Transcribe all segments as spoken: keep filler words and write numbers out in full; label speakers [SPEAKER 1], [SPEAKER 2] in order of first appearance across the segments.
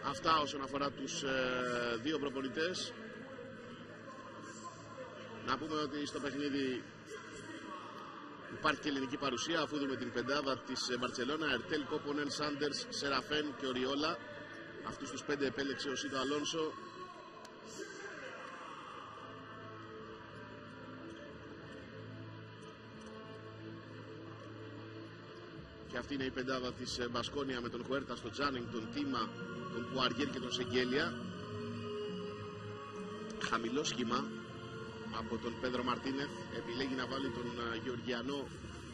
[SPEAKER 1] Αυτά όσον αφορά τους ε, δύο προπονητές. Να πούμε ότι στο παιχνίδι υπάρχει και ελληνική παρουσία, αφού δούμε την πεντάδα της Μπαρτσελώνα: Ερτέλ, Κόπονεν, Σάντερς, Σεραφέν και Οριόλα. Αυτούς τους πέντε επέλεξε ο Σίτο Αλόνσο. Και αυτή είναι η πεντάδα της Μπασκόνια, με τον Χουέρτα, τον Τζάνινγκ, τον Τίμα, τον Πουαριέρ και τον Σεγγέλια. Χαμηλό σχήμα από τον Πέδρο Μαρτίνεθ. Επιλέγει να βάλει τον Γεωργιανό.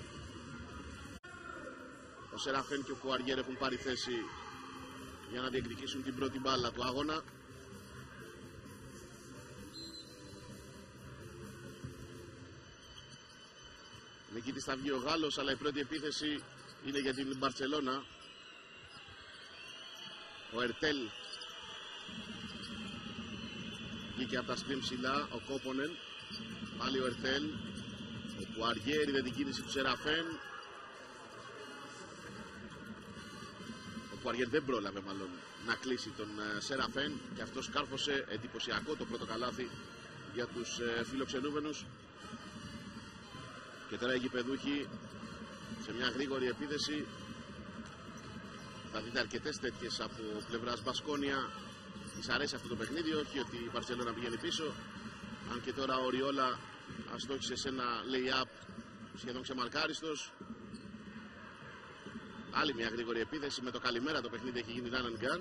[SPEAKER 1] Ο Σεραφέν και ο Πουαριέρ έχουν πάρει θέση για να διεκδικήσουν την πρώτη μπάλα του αγώνα. Νικήτης θα βγει ο Γάλλος, αλλά η πρώτη επίθεση είναι για την Μπαρτσελώνα. Ο Ερτέλ βγήκε από τα σκριν ψηλά. Ο Κόπονεν, πάλι ο Ερτέλ. Ο Πουαριέρ είδε την κίνηση του Σεραφέν. Ο Πουαριέρ δεν πρόλαβε μάλλον να κλείσει τον Σεραφέν και αυτός κάρφωσε εντυπωσιακό το πρώτο καλάθι για τους φιλοξενούμενους. Και τώρα οι γηπεδούχοι σε μια γρήγορη επίθεση. Θα δείτε αρκετές τέτοιες από πλευράς Μπασκόνια. Της αρέσει αυτό το παιχνίδι, όχι ότι η Μπαρτσελώνα πηγαίνει πίσω. Αν και τώρα ο Οριόλα αστόχησε σε ένα lay-up σχεδόν ξεμαρκάριστος. Άλλη μια γρήγορη επίθεση, με το καλημέρα το παιχνίδι έχει γίνει run and gun.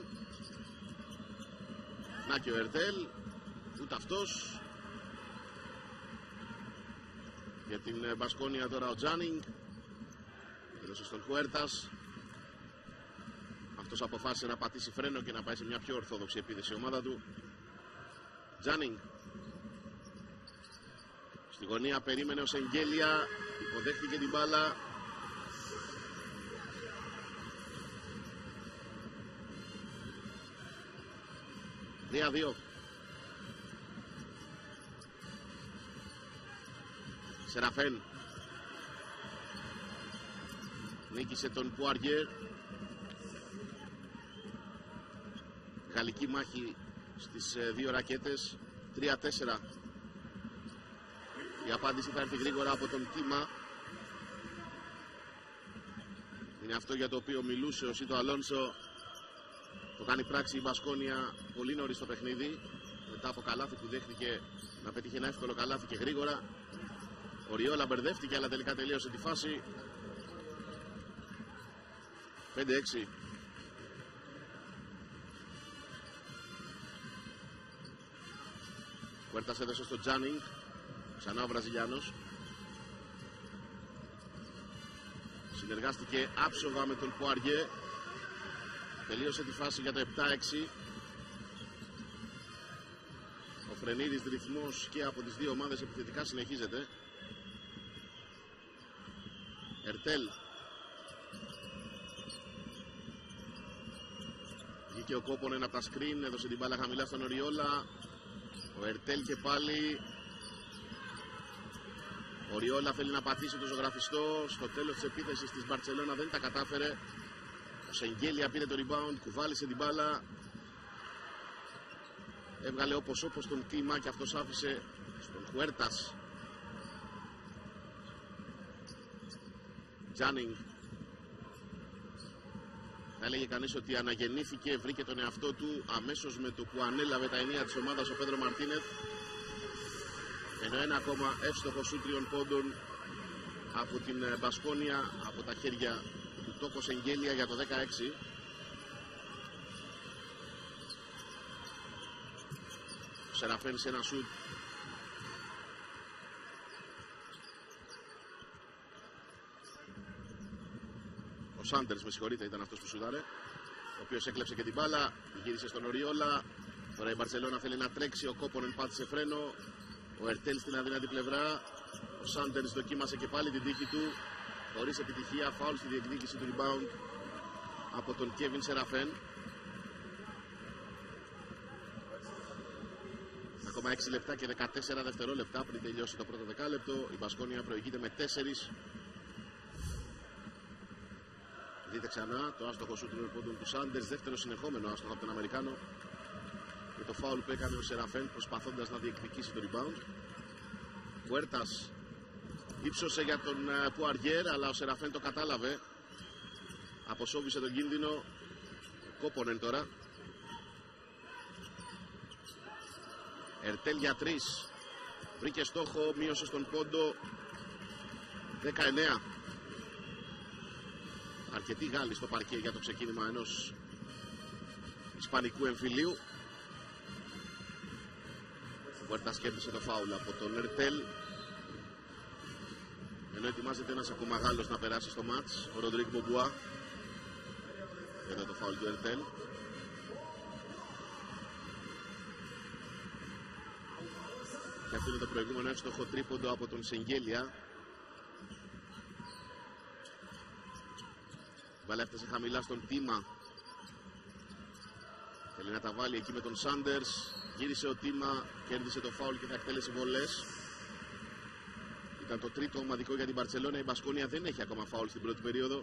[SPEAKER 1] Να και ο Ερτέλ, ούτε αυτός. Για την Μπασκόνια τώρα ο Τζάνινγκ. Έδωσε στον Χουέρτας. Αυτός αποφάσισε να πατήσει φρένο και να πάει σε μια πιο ορθόδοξη επίθεση η ομάδα του. Τζάνινγκ. Στη γωνία περίμενε ο Σεγγέλια. Υποδέχτηκε την μπάλα. δύο δύο. Σεραφέν. Νίκησε τον Πουαριέρ. Γαλλική μάχη στις δύο ρακέτες. τρία τέσσερα. Η απάντηση θα έρθει γρήγορα από τον Τίμα. Είναι αυτό για το οποίο μιλούσε ο Σίτο Αλόνσο. Το κάνει πράξη η Μπασκόνια πολύ νωρίς στο παιχνίδι. Μετά από καλάθι που δέχτηκε να πετύχει ένα εύκολο καλάθι και γρήγορα. Ο Ριόλα μπερδεύτηκε, αλλά τελικά τελείωσε τη φάση. πέντε έξι. Κουέρτας έδωσε στο Τζάνινγκ. Ξανά ο Βραζιλιάνος. Συνεργάστηκε άψογα με τον Πουαριέ. Τελείωσε τη φάση για το επτά έξι. Ο φρενήρης ρυθμός και από τις δύο ομάδες επιθετικά συνεχίζεται. Ερτέλ. Βγήκε ο Κόπονεν από τα σκριν, έδωσε την μπάλα χαμηλά στον Οριόλα. Ο Ερτέλ και πάλι. Ο Οριόλα θέλει να πατήσει το ζωγραφιστό. Στο τέλος της επίθεσης της Μπαρτσελώνα δεν τα κατάφερε. Ο Σεγγέλια πήρε το rebound, κουβάλισε την μπάλα. Έβγαλε όπως όπως τον Τίμα και αυτός άφησε στον Χουέρτας. Τζάνινγκ. Θα έλεγε κανείς ότι αναγεννήθηκε, βρήκε τον εαυτό του αμέσως με το που ανέλαβε τα ενία της ομάδας ο Πέδρο Μαρτίνεθ. Ενώ ένα ακόμα εύστοχο σου τριών πόντων από την Μπασκόνια, από τα χέρια του Τόκο Σεγγέλια για το δεκαέξι. Ο Σεραφέν σε ένα σουτ. Ο Σάντερς, με συγχωρείτε, ήταν αυτός που σουδάρε, ο οποίος έκλεψε και την μπάλα, γύρισε στον Οριόλα. Τώρα η Μπαρτσελώνα θέλει να τρέξει, ο Κόπονεν πάτησε φρένο. Ο Ερτέλ στην αδύνατη πλευρά. Ο Σάντερς δοκίμασε και πάλι την τύχη του, χωρίς επιτυχία. Φάουλ στη διεκδίκηση του rebound από τον Κέβιν Σεραφέν. Ακόμα έξι λεπτά και δεκατέσσερα δευτερόλεπτα πριν τελειώσει το πρώτο δεκάλεπτο. Η Μπασκόνια προηγείται με τέσσερα. Δείτε ξανά το άστοχο σου του πόντων του Σάντερς, δεύτερο συνεχόμενο άστοχο από τον Αμερικάνο. Με το φάουλ που έκανε ο Σεραφέν προσπαθώντας να διεκδικήσει το rebound. Κουέρτας ύψωσε για τον Πουαριέρ, αλλά ο Σεραφέν το κατάλαβε. Αποσόβησε τον κίνδυνο. Κόπονεν τώρα. Ερτέλ για τρεις. Βρήκε στόχο, μείωσε στον πόντο. δεκαεννέα. Αρκετοί Γάλλοι στο παρκέ για το ξεκίνημα ενός ισπανικού εμφυλίου. Ο Κουέρτας κέρδισε το φάουλ από τον Ερτέλ, ενώ ετοιμάζεται ένας ακόμα Γάλλος να περάσει στο μάτς, ο Ροντρίγκ Μπομπουά. Εδώ το φάουλ του Ερτέλ. Και αυτό είναι το προηγούμενο εύστοχο τρίποντο από τον Σεγγέλια. Βάλε έφτασε χαμηλά στον Τίμα. Θέλει να τα βάλει εκεί με τον Σάντερς. Γύρισε ο Τίμα, κέρδισε το φάουλ και θα εκτέλεσει βολές. Ήταν το τρίτο ομαδικό για την Μπαρτσελόνα. Η Μπασκόνια δεν έχει ακόμα φάουλ στην πρώτη περίοδο.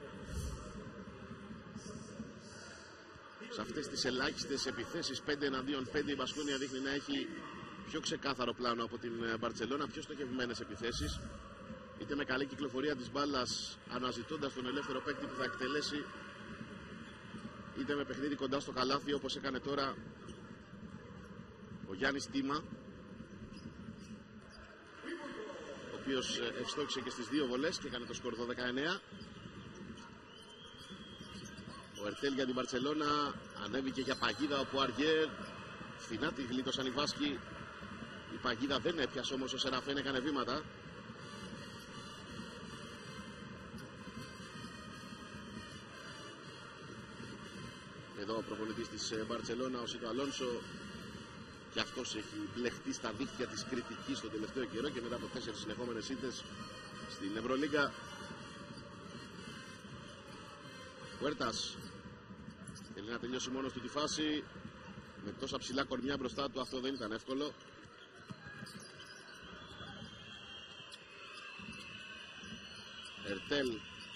[SPEAKER 1] Σε αυτές τις ελάχιστες επιθέσεις πέντε εναντίον πέντε η Μπασκόνια δείχνει να έχει πιο ξεκάθαρο πλάνο από την Μπαρτσελόνα, πιο στοχευμένες επιθέσεις. Είτε με καλή κυκλοφορία της μπάλας, αναζητώντας τον ελεύθερο παίκτη που θα εκτελέσει, είτε με παιχνίδι κοντά στο καλάθι όπως έκανε τώρα ο Γιάννης Τίμα, ο οποίος ευστόχησε και στις δύο βολές και έκανε το σκορ δώδεκα εννέα. Ο Ερτέλ για την Μπαρτσελόνα ανέβηκε για παγίδα, ο Πουαριέρ φθηνά τη γλίτωσαν οι Βάσκοι. Η παγίδα δεν έπιασε, όμως ο Σεραφέν έκανε βήματα. Εδώ ο προπονητής της Μπαρτσελόνα, ο Σίτο Αλόνσο, και αυτός έχει μπλεχτεί στα δίχτυα της κριτικής τον τελευταίο καιρό και μετά από τέσσερις συνεχόμενες ήττες στην Ευρωλίγκα. Κουέρτας θέλει να τελειώσει μόνος του τη φάση. Με τόσα ψηλά κορμιά μπροστά του αυτό δεν ήταν εύκολο. Ερτέλ.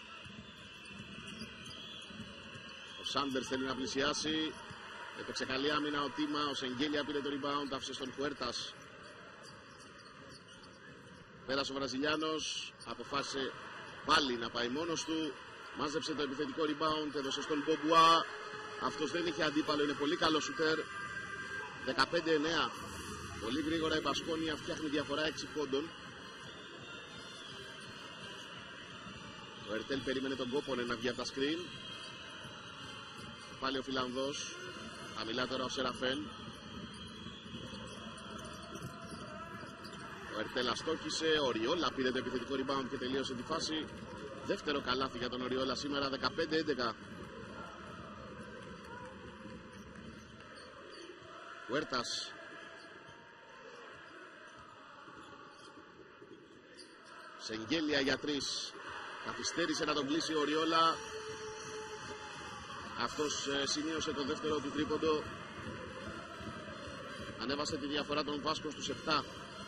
[SPEAKER 1] Ο Σάντερς θέλει να πλησιάσει. Έπαιξε καλή άμυνα ο Τίμα. Ο Σεγγέλια πήρε το rebound, άφησε στον Κουέρτας. Πέρασε ο Βραζιλιάνος. Αποφάσισε πάλι να πάει μόνος του. Μάζεψε το επιθετικό rebound. Έδωσε στον Μπομπουά. Αυτός δεν είχε αντίπαλο. Είναι πολύ καλό σουτέρ. δεκαπέντε εννέα. Πολύ γρήγορα η Μπασκόνια φτιάχνει διαφορά έξι πόντων. Ο Ερτέλ περίμενε τον Κόπονεν να βγει από τα screen. Πάλι ο Φιλανδός. Χαμηλά τώρα ο Σεραφέν. Ο Ερτέλ αστόχησε. Ο Ριόλα πήρε το επιθετικό rebound και τελείωσε τη φάση. Δεύτερο καλάθι για τον Οριόλα σήμερα, δεκαπέντε έντεκα. Κουέρτας. Σεγγέλια για τρεις. Καθυστέρησε να τον κλείσει ο Οριόλα. Αυτός ε, σημείωσε το δεύτερο του τρίποντο. Ανέβασε τη διαφορά των Βάσκων στους επτά.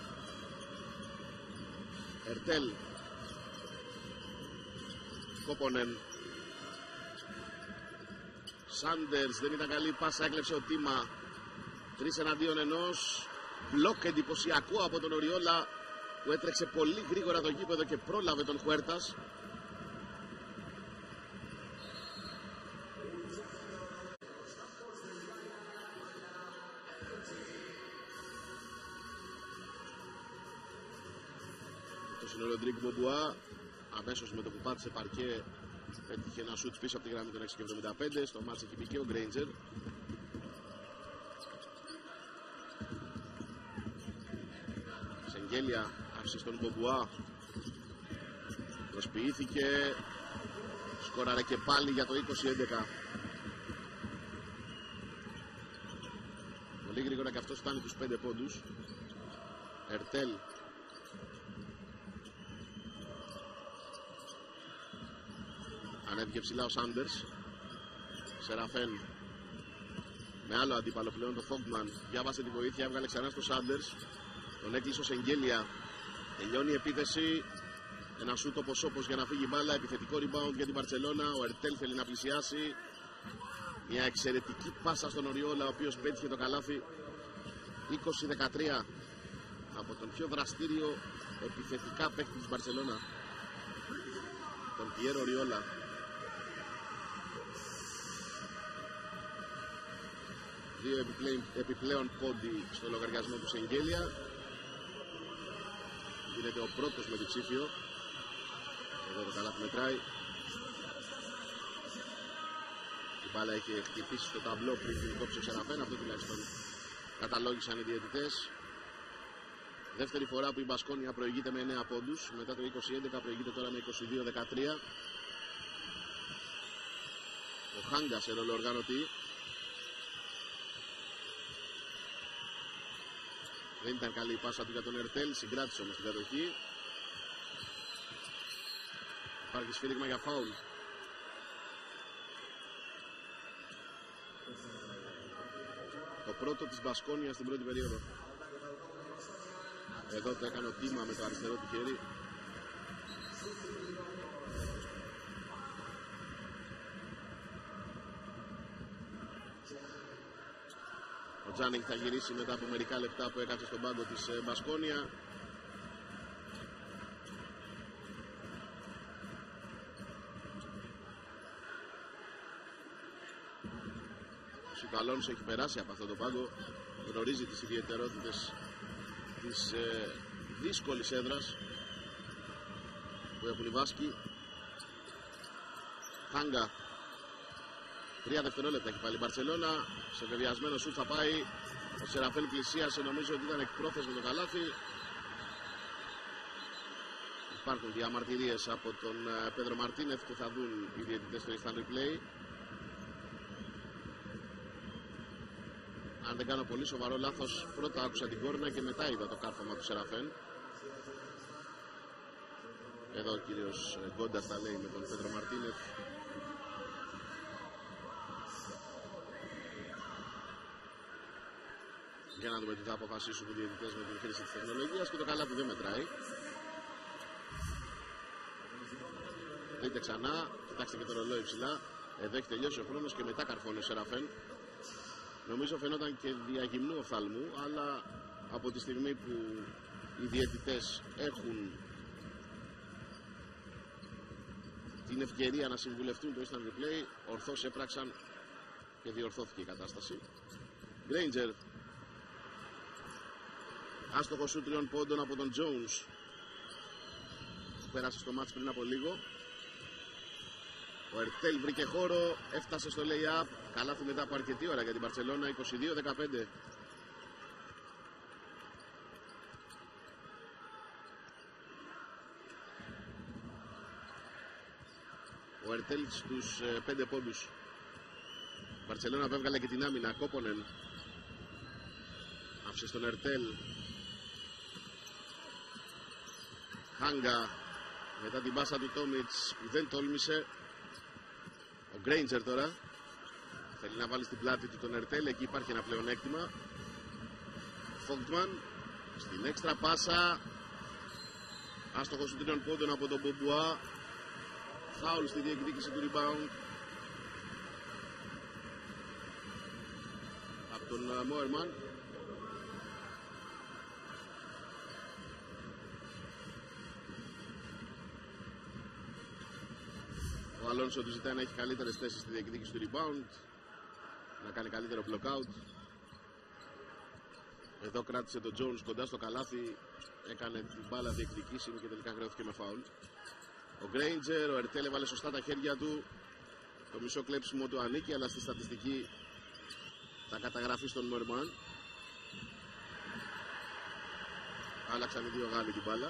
[SPEAKER 1] Ερτέλ. Κόπονεν. Σάντερς, δεν ήταν καλή πάσα, έκλεψε ο Τίμα. Τρεις εναντίον ενός. Μπλοκ εντυπωσιακό από τον Οριόλα, που έτρεξε πολύ γρήγορα το γήπεδο και πρόλαβε τον Χουέρτας. Το είναι ο Ροντρίγκ Μπομπουά. Αμέσως με το που πάτησε παρκέ πέτυχε ένα σουτ πίσω από τη γραμμή των έξι και εβδομήντα πέντε. Στο μάτς έχει μπει και ο Γκρέιντζερ. Σεγγέλια άφησε στον Μπομπουά. Προσποιήθηκε. Σκόραρε και πάλι για το είκοσι έντεκα. Πολύ γρήγορα και αυτός φτάνει τους πέντε πόντους. Ερτέλ. Ανέβηκε ψηλά ο Σάντερς. Σεραφέν με άλλο αντίπαλο πλέον, το Φόγκμαν. Διάβασε τη βοήθεια, έβγαλε ξανά στο Σάντερς. Τον έκλεισε ο Σεγγέλια. Τελειώνει η επίθεση. Ένα σούτ όπως όπως για να φύγει μπάλα, επιθετικό rebound για την Μπαρτσελώνα. Ο Ερτέλ θέλει να πλησιάσει. Μια εξαιρετική πάσα στον Οριόλα, ο οποίος πέτυχε το καλάθι. είκοσι δεκατρία από τον πιο δραστήριο επιθετικά παίκτη της Μπαρτσελώνα, τον Πιέρο Οριόλα. Δύο επιπλέον, επιπλέον πόντι στο λογαριασμό του Σεγγέλια. Γίνεται ο πρώτος με διψήφιο. Εδώ το καλάθι μετράει. Η μπάλα έχει χτυπήσει στο ταμπλό πριν την κόψει ο Σεραφέν. Αυτό τουλάχιστον καταλόγησαν οι διαιτητές. Δεύτερη φορά που η Μπασκόνια προηγείται με εννέα πόντους. Μετά το είκοσι έντεκα προηγείται τώρα με είκοσι δύο δεκατρία. Ο Χάγκα σε ρόλο οργανωτή. Δεν ήταν καλή η πάσα του για τον Ερτέλ, συγκράτησε όμως την κατοχή. Υπάρχει σφύριγμα για φάουλ. Το πρώτο της Μπασκόνια στην πρώτη περίοδο. Εδώ το έκανε ο Τίμα με το αριστερό του χέρι. Ο Τζάνινγκ θα γυρίσει μετά από μερικά λεπτά που έκατσε στον πάγκο της Μπασκόνια. Ο Σικαλόνς έχει περάσει από αυτό το πάγκο. Γνωρίζει τις ιδιαιτερότητες της ε, δύσκολης έδρας που έχουν οι Βάσκοι. Χάγκα. Τρία δευτερόλεπτα έχει πάλι η Μπαρτσελώνα. Σε βεβαιασμένο σουτ θα πάει. Ο Σεραφέλ πλησίασε, νομίζω ότι ήταν εκπρόθεσμο το καλάθι. Υπάρχουν διαμαρτυρίες από τον Πέδρο Μαρτίνεθ που θα δουν οι διαιτητές στο instant replay. Αν δεν κάνω πολύ σοβαρό λάθος, πρώτα άκουσα την κόρνα και μετά είδα το κάρφωμα του Σεραφέν. Εδώ ο κύριος Γκόντας τα λέει με τον Πέδρο Μαρτίνεθ. Για να δούμε τι θα αποφασίσουν οι διαιτητές με την χρήση της τεχνολογίας. Και το καλάθι δεν μετράει. Δείτε ξανά, κοιτάξτε και το ρολόι ψηλά. Εδώ έχει τελειώσει ο χρόνος και μετά καρφώνει ο Σεραφέν. Νομίζω φαινόταν και διαγυμνού οφθαλμού, αλλά από τη στιγμή που οι διαιτητές έχουν την ευκαιρία να συμβουλευτούν το instant replay, ορθώς έπραξαν και διορθώθηκε η κατάσταση. Γκρέιντζερ. Άστοχο σου τριών πόντων από τον Jones. Πέρασε στο μάτς πριν από λίγο. Ο Ερτέλ βρήκε χώρο, έφτασε στο lay-up. Καλάθι μετά από αρκετή ώρα για την Μπαρτσελώνα, είκοσι δύο δεκαπέντε. Ο Ερτέλ στους ε, πέντε πόντους. Η Μπαρτσελώνα που έβγαλε και την άμυνα. Κόπονεν άφησε στον Ερτέλ. Χάγκα μετά την πάσα του Τόμιτς που δεν τόλμησε. Ο Γκρέιντζερ τώρα θέλει να βάλει στην πλάτη του τον Ερτέλ. Εκεί υπάρχει ένα πλεονέκτημα. Φόγκτμαν στην έξτρα πάσα. Άστοχος του τριών πόντων από τον Μπομπουά. Φάουλ στη διεκδίκηση του rebound από τον Μόερμαν. Ο Αλόνσο του ζητάει να έχει καλύτερες θέσεις στη διεκδίκηση του rebound, να κάνει καλύτερο blockout. Εδώ κράτησε τον Jones κοντά στο καλάθι, έκανε την μπάλα διεκδικήσιμη και τελικά χρεώθηκε με φάουλ. Ο Γκρέιντζερ, ο Ερτέλ έβαλε σωστά τα χέρια του. Το μισό κλέψιμο του ανήκει, αλλά στη στατιστική θα καταγραφεί στον Μόρμαν. Άλλαξαν οι δύο Γάλλοι την μπάλα.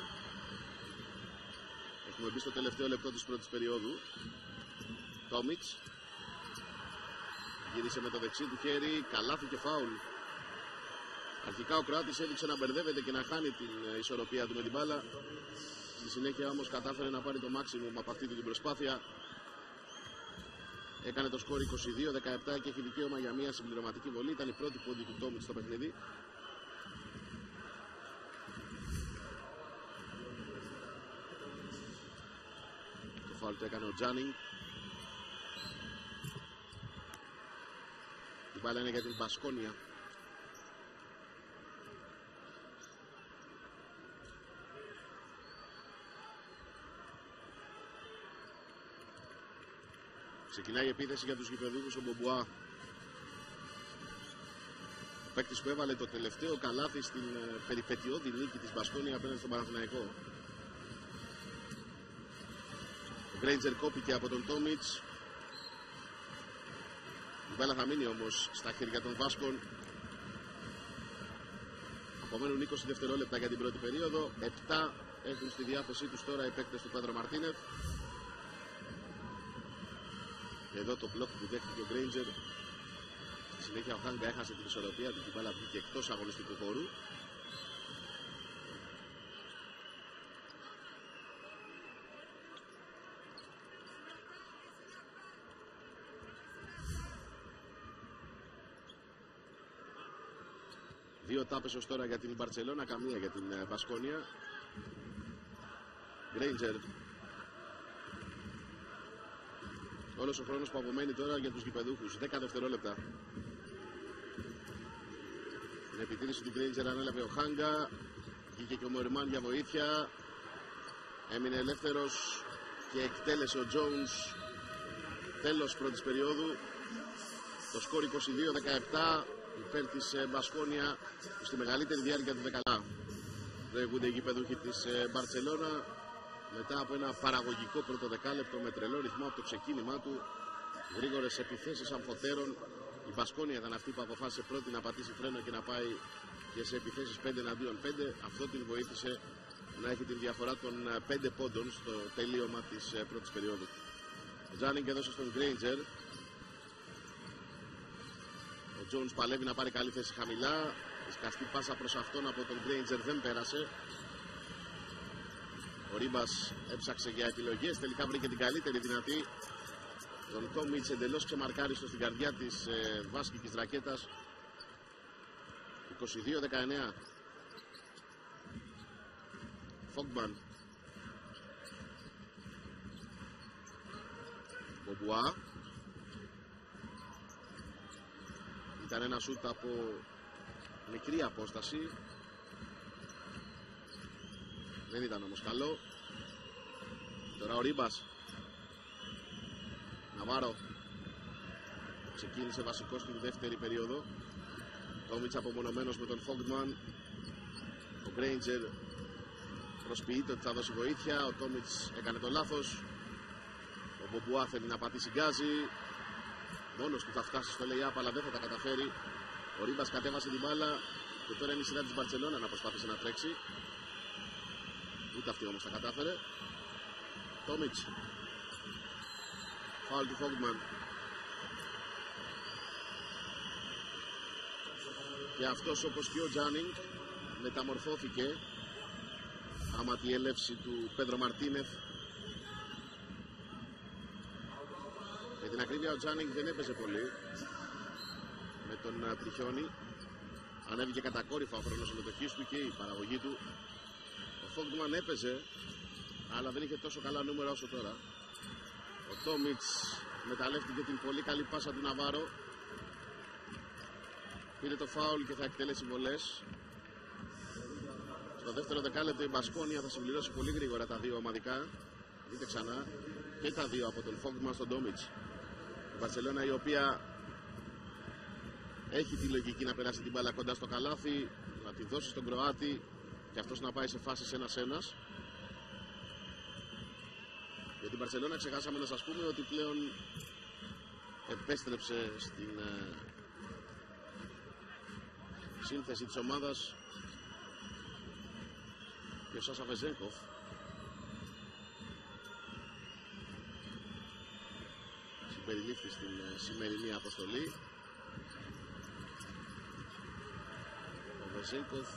[SPEAKER 1] Έχουμε μπει στο τελευταίο λεπτό της πρώτης περίοδου. Τόμιτς γύρισε με το δεξί του χέρι, καλάθι και φάουλ. Αρχικά ο Κροάτης έδειξε να μπερδεύεται και να χάνει την ισορροπία του με την μπάλα. Στη συνέχεια όμως κατάφερε να πάρει το maximum από αυτή την προσπάθεια. Έκανε το σκορ είκοσι δύο δεκαεπτά και έχει δικαίωμα για μια συμπληρωματική βολή. Ήταν η πρώτη πόντη του Τόμιτς στο παιχνίδι. Πάλι το έκανε ο Τζάνινγκ. Η μπάλα είναι για την Μπασκόνια. Ξεκινάει η επίθεση για τους γηπεδούχους ο Μπομπουά. Ο παίκτης που έβαλε το τελευταίο καλάθι στην περιπετειώδη νίκη της Μπασκόνια απέναντι στον Παναθηναϊκό. Ο Γκρέιτζερ κόπηκε από τον Τόμιτς. Η μπάλα θα μείνει όμως στα χέρια των Βάσκων. Απομένουν είκοσι δευτερόλεπτα για την πρώτη περίοδο. επτά έχουν στη διάθεσή τους τώρα οι παίκτες του Πέντρο Μαρτίνεθ. Και εδώ το μπλοκ που δέχτηκε ο Γκρέιτζερ. Στη συνέχεια ο Χάγκα έχασε την ισορροπία του. Την μπάλα βγήκε εκτός αγωνιστικού χώρου. Δύο τάπες ως τώρα για την Μπαρτσελώνα, καμία για την Μπασκόνια. Γκρέιτζερ. Όλος ο χρόνος που απομένει τώρα για τους γηπεδούχους. δέκα δευτερόλεπτα. Την επιτήρηση του Γκρέιτζερ ανέλαβε ο Χάγκα. Βγήκε και ο Μορμάν για βοήθεια. Έμεινε ελεύθερος και εκτέλεσε ο Τζόουνς. Τέλος πρώτης περίοδου. Το σκορ είκοσι δύο δεκαεπτά υπέρ της Μπασκόνια, στη μεγαλύτερη διάρκεια του δεκαλά. Προηγούνται οι γηπεδούχοι της Μπαρτσελώνα μετά από ένα παραγωγικό πρώτο δεκάλεπτο με τρελό ρυθμό από το ξεκίνημά του. Γρήγορες επιθέσεις αμφωτέρων. Η Μπασκόνια ήταν αυτή που αποφάσισε πρώτη να πατήσει φρένο και να πάει και σε επιθέσεις πέντε εναντίον πέντε. Αυτό την βοήθησε να έχει την διαφορά των πέντε πόντων στο τελείωμα της πρώτης περίοδου. Ο Τζάνινγκ έδωσε στον Γκρέιτζερ. Ο Τζόουνς παλεύει να πάρει καλή θέση χαμηλά. Η σκαστή πάσα προς αυτόν από τον Γκρέιτζερ δεν πέρασε. Ο Ρίμπας έψαξε για επιλογές, τελικά βρήκε την καλύτερη δυνατή. Τον Τόμιτς εντελώς ξεμαρκάριστο στην καρδιά της ε, βάσκικης ρακέτας. είκοσι δύο δεκαεννέα. Φόγκμαν. Μπομπουά. Ήταν ένα σούτ από μικρή απόσταση. Δεν ήταν όμως καλό. Τώρα ο Ρίμπας. Ναβάρο. Ξεκίνησε βασικός στην δεύτερη περίοδο. Τόμιτς απομονωμένος με τον Φόγκμαν. Ο Γκρέιτζερ προσποιείται ότι θα δώσει βοήθεια. Ο Τόμιτς έκανε το λάθος. Ο Μπομπουά θέλει να πατήσει γκάζι. Μόνος του θα φτάσει στο lay-up, αλλά δεν θα τα καταφέρει. Ο Ρίμπας κατέβασε την μπάλα και τώρα είναι η σειρά της Μπαρτσελώνα να προσπάθησε να τρέξει. Ούτε αυτή όμως τα κατάφερε. Τόμιτς. Φάουλ του Φόγκμαν. Και αυτός, όπως και ο Τζάνινγκ, μεταμορφώθηκε άμα τη έλευση του Πέντρο Μαρτίνεθ. Με την ακρίβεια ο Τζάνινγκ δεν έπαιζε πολύ με τον Τριχιόνι. Ανέβηκε κατακόρυφα ο χρόνος συμμετοχής του και η παραγωγή του. Ο Φόγκμαν έπαιζε, αλλά δεν είχε τόσο καλά νούμερα όσο τώρα. Ο Τόμιτς μεταλλεύτηκε την πολύ καλή πάσα του Ναβάρο. Πήρε το φάουλ και θα εκτελέσει βολές. Στο δεύτερο δεκάλεπτο η Μπασκόνια θα συμπληρώσει πολύ γρήγορα τα δύο ομαδικά. Δείτε ξανά και τα δύο από τον Φόγκμαν στον Τόμιτς. Η Μπαρσελόνα, η οποία έχει τη λογική να περάσει την μπάλα κοντά στο καλάθι, να τη δώσει στον Κροάτη και αυτός να πάει σε φάσεις ένας-ένας. Για την Μπαρσελόνα ξεχάσαμε να σας πούμε ότι πλέον επέστρεψε στην ε, σύνθεση της ομάδας και ο Σάσα Βεζέγκοφ. Συμπεριλήφθη στην ε, σημερινή αποστολή. Ο Βεζέγκοφ,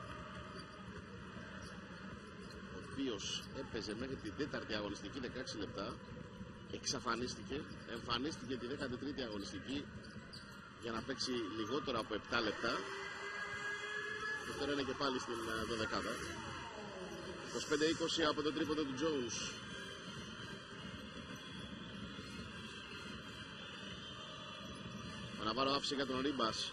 [SPEAKER 1] ο οποίος έπαιζε μέχρι την τέταρτη αγωνιστική δεκαέξι λεπτά, εξαφανίστηκε, εμφανίστηκε τη δέκατη τρίτη αγωνιστική για να παίξει λιγότερο από επτά λεπτά και τώρα είναι και πάλι στην δωδεκάδα. είκοσι πέντε είκοσι από τον τρίποντο του Τζόουνς. Ναβάρο άφησε για τον Ρίμπας.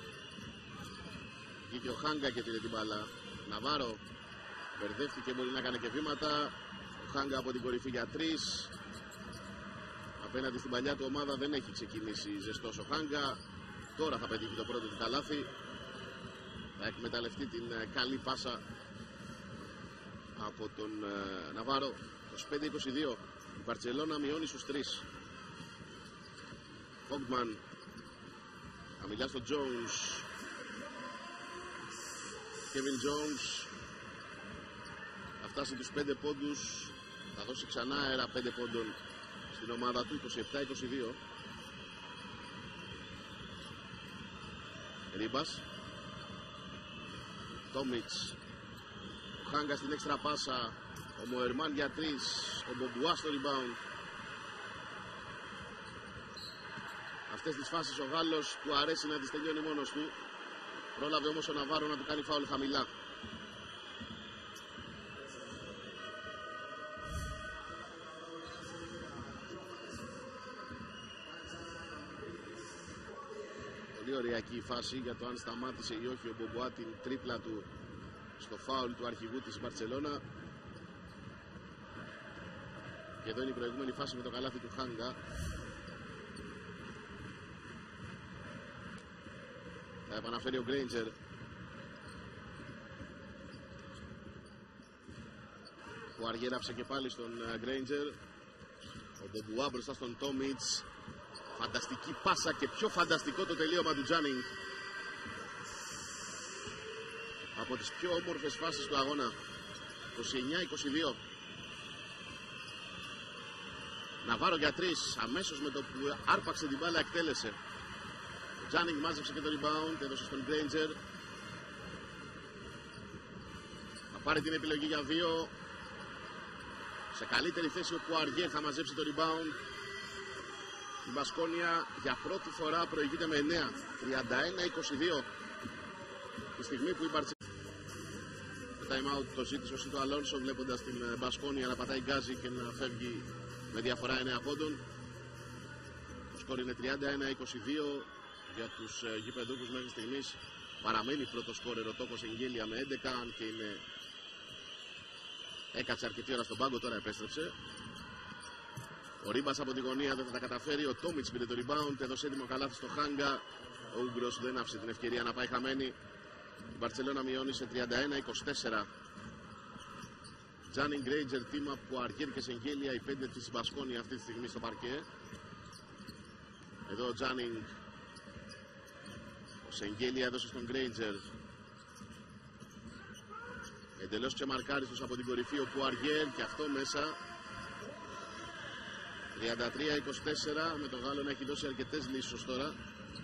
[SPEAKER 1] Βγήκε ο Χάγκα και πήρε την μπάλα. Ναβάρο μπερδεύτηκε, μπορεί να κάνει και βήματα. Ο Χάγκα από την κορυφή για τρεις. Απέναντι στην παλιά του ομάδα δεν έχει ξεκινήσει ζεστός ο Χάγκα. Τώρα θα πετύχει το πρώτο του καλάθι. Θα εκμεταλλευτεί την καλή πάσα από τον ε, Ναβάρο. είκοσι πέντε είκοσι δύο. Η Μπαρτσελώνα μειώνει στους τρεις. Φόγκμαν χαμηλά στο Jones. Kevin Jones θα φτάσει τους πέντε πόντους. Θα δώσει ξανά αέρα πέντε πόντων στην ομάδα του. είκοσι επτά είκοσι δύο. Ρίμπας. Τόμιτς. Ο Χάγκα στην έξτρα πάσα. Ο Μοερμάν για τρεις. Ο Μπομπουά στο rebound. Αυτές τις φάσεις ο Γάλλος του αρέσει να τις τελειώνει μόνος του. Πρόλαβε όμως ο Ναβάρο να του κάνει φάουλ χαμηλά. Πολύ ωριακή η φάση για το αν σταμάτησε ή όχι ο Μπομπουά την τρίπλα του στο φάουλ του αρχηγού της Μπαρτσελώνα. Και εδώ είναι η προηγούμενη φάση με το καλάθι του Χάγκα. Θα επαναφέρει ο Γκρέιντζερ. Ο αργέραψε και πάλι στον Γκρέιντζερ. Ο Μπομπουά μπροστά στον Τόμιτς. Φανταστική πάσα και πιο φανταστικό το τελείωμα του Τζάνινγκ. Από τις πιο όμορφες φάσεις του αγώνα. είκοσι εννιά είκοσι δύο. Ναβάρο για τρεις. Αμέσως με το που άρπαξε την μπάλα εκτέλεσε. Ο Τζάνινγκ μάζεψε και το rebound. Έδωσε στον Γκρέιντζερ. Θα πάρει την επιλογή για δύο. Σε καλύτερη θέση ο Πουαριέ θα μαζέψει το rebound. Η Μπασκόνια για πρώτη φορά προηγείται με εννέα. τριάντα ένα είκοσι δύο. Τη στιγμή που η Μπαρτσελώνα. Το time out το ζήτησε ο Σίτο Αλόνσο, βλέποντας την Μπασκόνια να πατάει γκάζι και να φεύγει με διαφορά εννέα πόντων. Το σκορ είναι τριάντα ένα είκοσι δύο για τους γηπεδούχους μέχρι στιγμής. Παραμένει πρώτο σκόρερ ο Τόκος Εγγέλια με έντεκα, αν και είναι... έκατσε αρκετή ώρα στον πάγκο, τώρα επέστρεψε. Ο Ρίμπας από τη γωνία δεν θα τα καταφέρει. Ο Τόμιτς πήρε το rebound, έδωσε έτοιμο καλάθι στο Χάγκα. Ο Ούγκρος δεν άφησε την ευκαιρία να πάει χαμένη. Η Μπαρτσελώνα μειώνει σε τριάντα ένα είκοσι τέσσερα. Τζάνινγκ, Γκρέιντζερ, τίμα που Αργέρ και Σεγγέλια, οι πέντε της Μπασκόνια αυτή τη στιγμή στο παρκέ. Εδώ ο Τζάνινγκ. Ο Σεγγέλια έδωσε στον Γκρέιντζερ. Εντελώς ξεμαρκάριστος από την κορυφή ο Πουαριέρ και αυτό μέσα. τριάντα τρία είκοσι τέσσερα, με τον Γάλλο να έχει δώσει αρκετές λύσεις ως τώρα.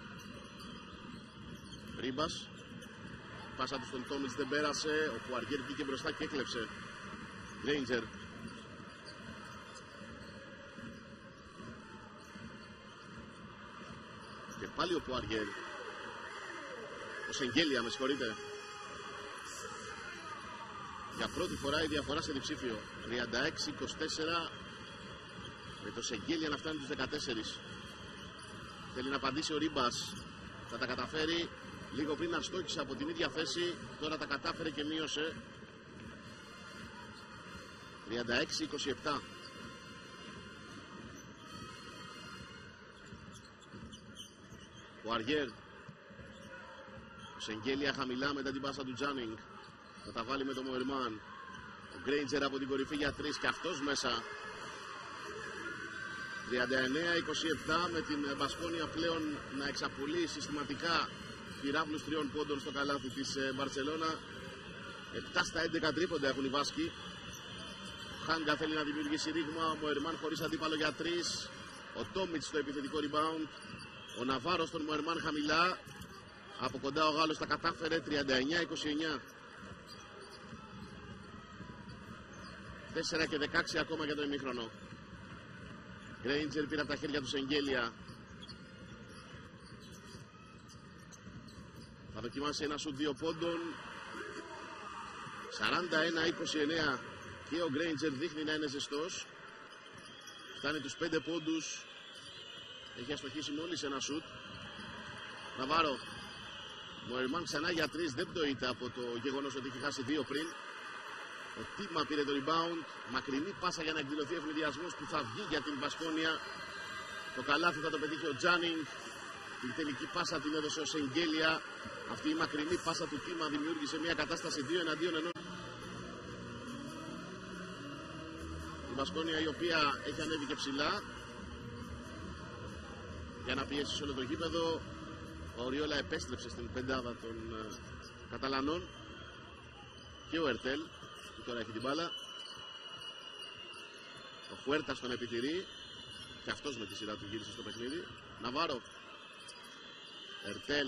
[SPEAKER 1] Ρίμπας. Πάσα του στον Τόμιτς δεν πέρασε. Ο Πουαριέρ βγήκε μπροστά και έκλεψε. Γκρέιντζερ. Και πάλι ο Πουαριέρ. Ο Σεγγέλια, με συγχωρείτε. Για πρώτη φορά η διαφορά σε διψήφιο. τριάντα έξι είκοσι τέσσερα. Με το Σεγγέλια να φτάνει τους δεκατέσσερα. Θέλει να απαντήσει ο Ρίμπας. Θα τα καταφέρει. Λίγο πριν αστόχησε από την ίδια θέση. Τώρα τα κατάφερε και μείωσε. τριάντα έξι είκοσι επτά. Ο Αργέρ. Ο Σεγγέλια χαμηλά μετά την πάσα του Τζάνινγκ. Θα τα βάλει με τον Μοερμάν. Ο Γκρέιντζερ από την κορυφή για τρεις και αυτός μέσα. τριάντα εννέα είκοσι επτά, με την Μπασκόνια πλέον να εξαπολύει συστηματικά πυράβλους τριών πόντων στο καλάθι της Μπαρτσελώνα. επτά στα έντεκα τρίποντα έχουν οι Βάσκοι. Ο Χάγκα θέλει να δημιουργήσει ρήγμα. Ο Μοερμάν χωρίς αντίπαλο για τρεις. Ο Τόμιτς στο επιθετικό rebound. Ο Ναβάρο στον Μοερμάν χαμηλά. Από κοντά ο Γάλλος τα κατάφερε. τριάντα εννέα είκοσι εννέα. τέσσερα και δεκαέξι ακόμα για το ημίχρονο. Γκρέιντζερ πήρε από τα χέρια του Σεγγέλια. Θα δοκιμάσει ένα σουτ δύο πόντων. σαράντα ένα είκοσι εννέα. Και ο Γκρέιντζερ δείχνει να είναι ζεστός. Φτάνει τους πέντε πόντους. Έχει αστοχίσει μόλις ένα σουτ. Ναβάρο. Μοερμάν ξανά για τρεις, δεν πτωείται από το γεγονός ότι έχει χάσει δύο πριν. Ο Τίμα πήρε το rebound. Μακρινή πάσα για να εκδηλωθεί ευνηδιασμός που θα βγει για την Βασκόνια. Το καλάθι θα το πετύχει ο Τζάνινγκ. Την τελική πάσα την έδωσε ο Σεγγέλια. Αυτή η μακρινή πάσα του Τίμα δημιούργησε μια κατάσταση δύο εναντίον ενός. Η Βασκόνια η οποία έχει ανέβει και ψηλά για να πιέσει σε όλο το γήπεδο. Ο Οριόλα επέστρεψε στην πεντάδα των uh, Καταλανών και ο Ερτέλ που τώρα έχει την μπάλα. Ο Φουέρτας τον επιτηρεί και αυτός με τη σειρά του γύρισε στο παιχνίδι. Ναβάρο. Ερτέλ.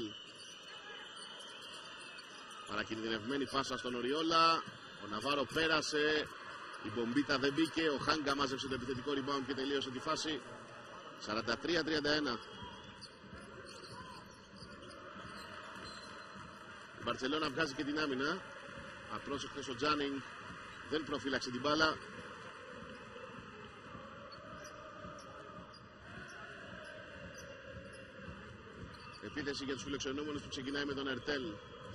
[SPEAKER 1] Παρακινδυνευμένη πάσα στον Οριόλα. Ο Ναβάρο πέρασε. Η μπομπίτα δεν μπήκε. Ο Χάγκα μάζεψε το επιθετικό rebound και τελείωσε τη φάση. σαράντα τρία τριάντα ένα. Η Μπαρτσελώνα βγάζει και την άμυνα. Απρόσεκτος ο Τζάνινγκ δεν προφύλαξε την μπάλα. Επίθεση για τους φιλοξενούμενους που ξεκινάει με τον Ερτέλ.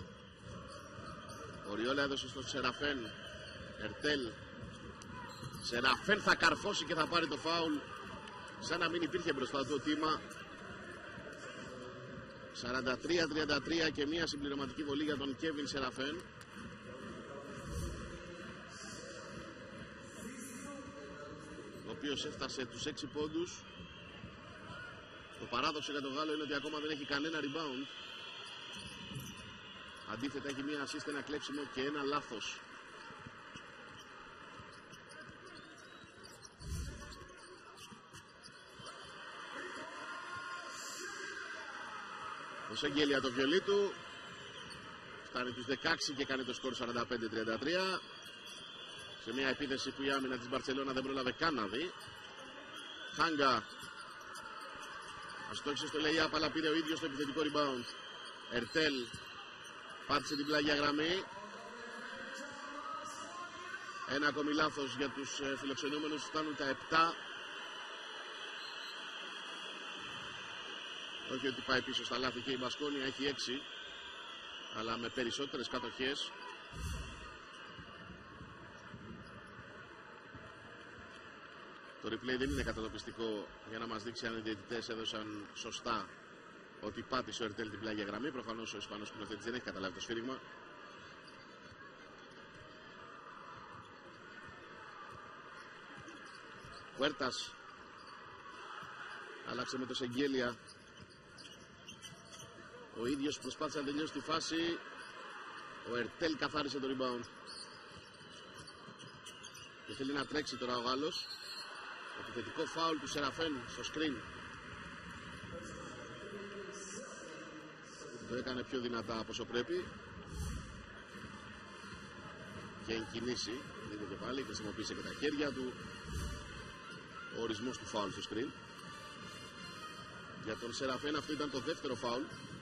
[SPEAKER 1] Ο Ριόλα έδωσε στο Σεραφέν. Ερτέλ. Σεραφέν θα καρφώσει και θα πάρει το φάουλ. Σαν να μην υπήρχε μπροστά του το Τίμα. σαράντα τρία τριάντα τρία και μια συμπληρωματική βολή για τον Κέβιν Σεραφέν. Ο οποίος έφτασε τους έξι πόντους. Το παράδοξο για τον Γάλλο είναι ότι ακόμα δεν έχει κανένα rebound. Αντίθετα έχει μια assist, ένα κλέψιμο και ένα λάθος. Ο Σεγγέλια το βιολί του. Φτάνει τους δεκαέξι και κάνει το σκορ σαράντα πέντε τριάντα τρία. Σε μια επίθεση που η άμυνα της Μπαρτσελώνα δεν πρόλαβε καν να δει. Χάγκα. Αστόχισε στο lay-up αλλά πήρε ο ίδιος το επιθετικό rebound. Ερτέλ. Πάτησε την πλάγια γραμμή. Ένα ακόμη λάθος για τους ε, φιλοξενούμενους. Φτάνουν τα επτά. Όχι ότι πάει πίσω στα λάθη και η Μπασκόνια έχει έξι. Αλλά με περισσότερες κατοχές. Το replay δεν είναι κατατοπιστικό για να μας δείξει αν οι διαιτητές έδωσαν σωστά ότι πάτησε ο Ερτέλ την πλάγια γραμμή. Προφανώς ο Ισπανός σκηνοθέτης δεν έχει καταλάβει το σφύριγμα. Κουέρτας άλλαξε με το Σεγγέλια. Ο ίδιος προσπάθησε να τελειώσει τη φάση. Ο Ερτέλ καθάρισε το rebound. Και θέλει να τρέξει τώρα ο Γάλλος. Επιθετικό φάουλ του Σεραφέν στο screen. Το έκανε πιο δυνατά από όσο πρέπει. Και εν κινήσει. Δείτε και πάλι, χρησιμοποίησε και τα χέρια του. Ο ορισμός του φάουλ στο screen. Για τον Σεραφέν αυτό ήταν το δεύτερο φάουλ.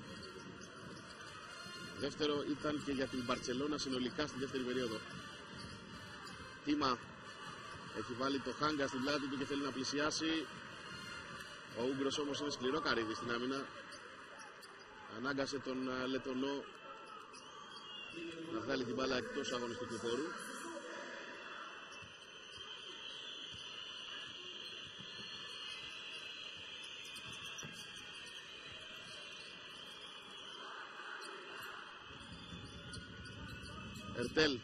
[SPEAKER 1] Δεύτερο ήταν και για την Μπαρτσελώνα συνολικά στη δεύτερη περίοδο. Τίμα έχει βάλει το Χάγκα στην πλάτη του και θέλει να πλησιάσει. Ο Ούγκρος όμως είναι σκληρό καρύδι στην άμυνα. Ανάγκασε τον Λετονό να βγάλει την μπάλα εκτός αγωνιστικού χώρου. Ερτέλ.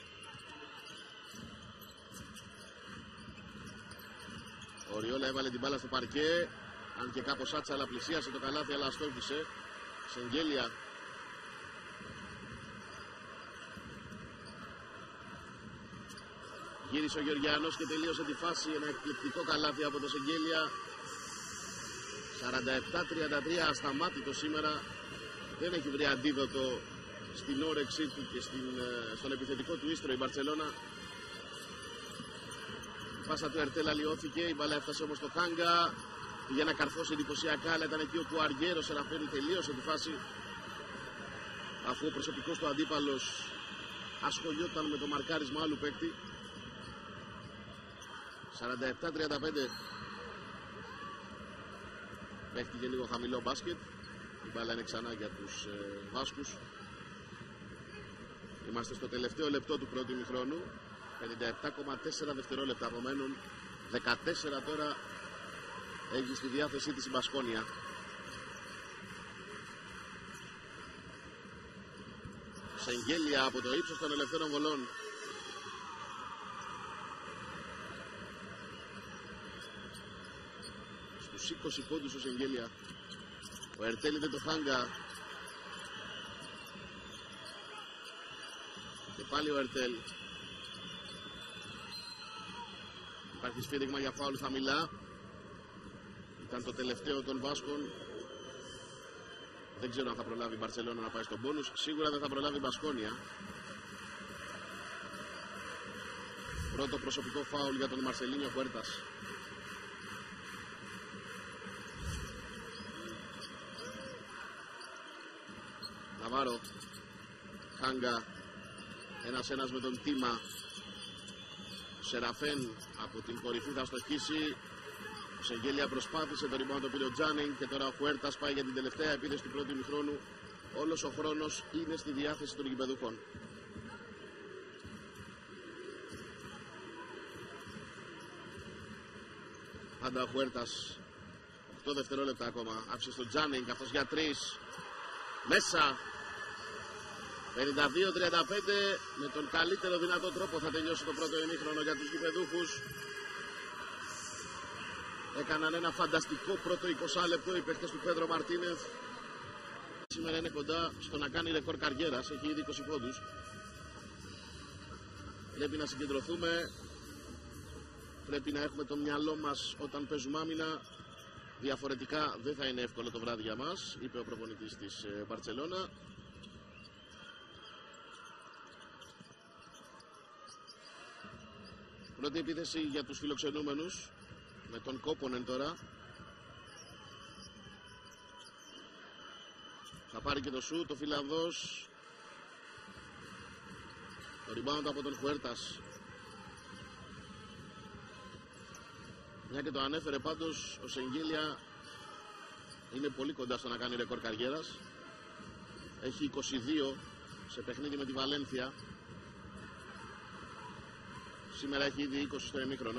[SPEAKER 1] Ο Ριόλα έβαλε την μπάλα στο παρκέ. Αν και κάπως άτσα, αλλά πλησίασε το καλάθι, αλλά αστόχησε. Σεγγέλια. Γύρισε ο Γεωργιανός και τελείωσε τη φάση. Ένα εκπληκτικό καλάθι από το Σεγγέλια. σαράντα επτά τριάντα τρία, ασταμάτητο σήμερα. Δεν έχει βρει αντίδοτο στην όρεξή του και στην, στον επιθετικό του ίστρο η Μπαρτσελώνα. Η πάσα του Ερτέλ αλλοιώθηκε, η μπάλα έφτασε όμως στο Χάγκα. Για να καρφώσει εντυπωσιακά, αλλά ήταν εκεί όπου ο Αργέρος Σεραφέν τελείωσε τη φάση. Αφού ο προσωπικός του αντίπαλος ασχολιόταν με το μαρκάρισμα άλλου παίκτη. σαράντα επτά τριάντα πέντε. Παίχτηκε λίγο χαμηλό μπάσκετ. Η μπάλα είναι ξανά για τους ε, Βάσκους. Είμαστε στο τελευταίο λεπτό του πρώτου ημιχρόνου. πενήντα επτά κόμμα τέσσερα δευτερόλεπτα απομένουν. δεκατέσσερα τώρα έχει στη διάθεσή της η Μπασκόνια. Σεγγέλια από το ύψος των ελευθέρων βολών. Στους είκοσι πόντους ο Σεγγέλια. Ο Ερτέλ είδε το Χάγκα. Και πάλι ο Ερτέλ. Υπάρχει σφύριγμα για φάουλ χαμηλά. Ήταν το τελευταίο των Βάσκων. Δεν ξέρω αν θα προλάβει η Μπαρσελόνα να πάει στον πόνους. Σίγουρα δεν θα προλάβει η Μπασκόνια. Πρώτο προσωπικό φάουλ για τον Μαρσελίνιο Χουέρτας. Ναβάρο. Χάγκα. Ένας ένας με τον Τίμα. Σεραφέν από την κορυφή θα στοχίσει. Ο Σεγγέλια προσπάθησε, το rebound το πήρε ο Τζάνινγκ και τώρα ο Χουέρτας πάει για την τελευταία επίθεση του πρώτου ημιχρόνου. Όλος ο χρόνος είναι στη διάθεση των γηπεδούχων. Πάντα ο Χουέρτας, οκτώ δευτερόλεπτα ακόμα, άφησε στον Τζάνινγκ, αυτός για τρεις. Μέσα! πενήντα δύο τριάντα πέντε, με τον καλύτερο δυνατό τρόπο θα τελειώσει το πρώτο ημίχρονο για τους γηπεδούχους. Έκαναν ένα φανταστικό πρώτο είκοσι λεπτό οι παίκτες του Πέντρο Μαρτίνεθ. Σήμερα είναι κοντά στο να κάνει ρεκόρ καριέρας, έχει ήδη είκοσι πόντους. Πρέπει να συγκεντρωθούμε, πρέπει να έχουμε το μυαλό μας όταν παίζουμε άμυνα. Διαφορετικά δεν θα είναι εύκολο το βράδυ για μας, είπε ο προπονητής της Μπαρτσελώνα. Πρώτη επίθεση για τους φιλοξενούμενους, με τον Κόπονεν τώρα. Θα πάρει και το σουτ, το Φιλανδός. Το rebound από τον Χουέρτας. Μια και το ανέφερε πάντως, ο Σεγγέλια είναι πολύ κοντά στο να κάνει ρεκόρ καριέρας. Έχει είκοσι δύο σε παιχνίδι με τη Βαλένθια. Σήμερα έχει ήδη είκοσι στο ημίχρονο.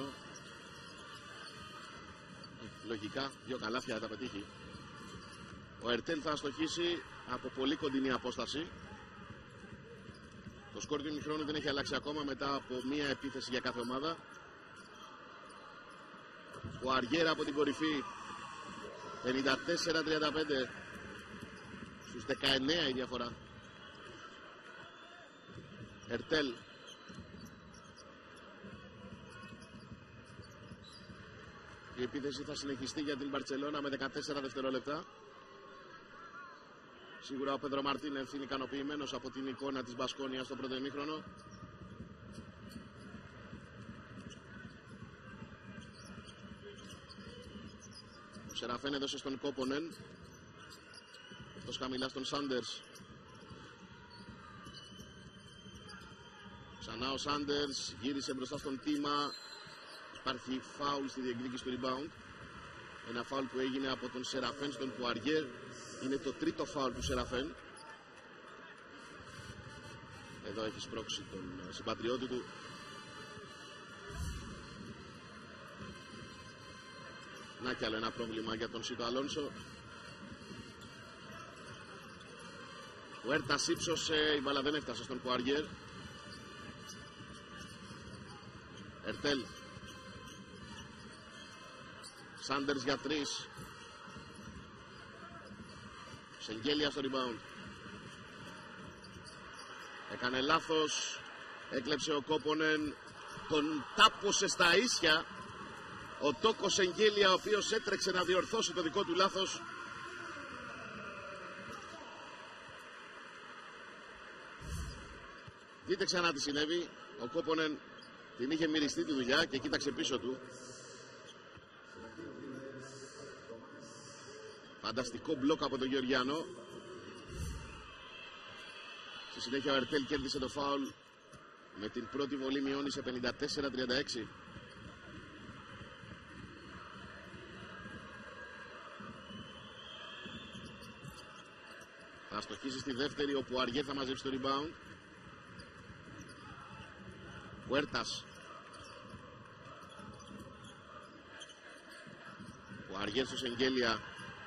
[SPEAKER 1] Λογικά, δύο καλάθια θα τα πετύχει. Ο Ερτέλ θα αστοχίσει από πολύ κοντινή απόσταση. Το σκορ του ημιχρόνου δεν έχει αλλάξει ακόμα μετά από μία επίθεση για κάθε ομάδα. Ο Αργέρα από την κορυφή. πενήντα τέσσερα τριάντα πέντε. Στους δεκαεννέα η διαφορά. Ερτέλ. Η επίθεση θα συνεχιστεί για την Μπαρτσελώνα με δεκατέσσερα δευτερόλεπτα. Σίγουρα ο Πέντρο Μαρτίνεθ είναι ικανοποιημένος από την εικόνα της Μπασκόνια στο πρώτο ημίχρονο. Ο Σεραφέν έδωσε στον Κόπονεν. Αυτός χαμηλά στον Σάντερς. Ξανά ο Σάντερς γύρισε μπροστά στον Τίμα. Υπάρχει φάουλ στη διεκδίκηση του rebound. Ένα φάουλ που έγινε από τον Σεραφέν στον Πουαριέρ. Είναι το τρίτο φάουλ του Σεραφέν. Εδώ έχει σπρώξει τον συμπατριώτη του. Να κι άλλο ένα πρόβλημα για τον Σίτο Αλόνσο. Ο Έρτας ύψωσε, η μπάλα δεν έφτασε στον Πουαριέρ. Ερτέλ. Σάντερς για τρεις. Σεγγέλια στο rebound. Έκανε λάθος. Έκλεψε ο Κόπονεν. Τον τάπωσε στα ίσια ο Τόκο Σεγγέλια, ο οποίος έτρεξε να διορθώσει το δικό του λάθος. Δείτε ξανά τι συνέβη. Ο Κόπονεν την είχε μυριστεί τη δουλειά και κοίταξε πίσω του. Φανταστικό μπλοκ από τον Γεωργιανό. Στη συνέχεια ο Ερτέλ κέρδισε το φάουλ. Με την πρώτη βολή μειώνει σε πενήντα τέσσερα τριάντα έξι. στοχίσει στη δεύτερη, όπου ο Αριέρ θα μαζέψει το rebound. Κουέρτας. Ο Αριέρ στο Σεγγέλια.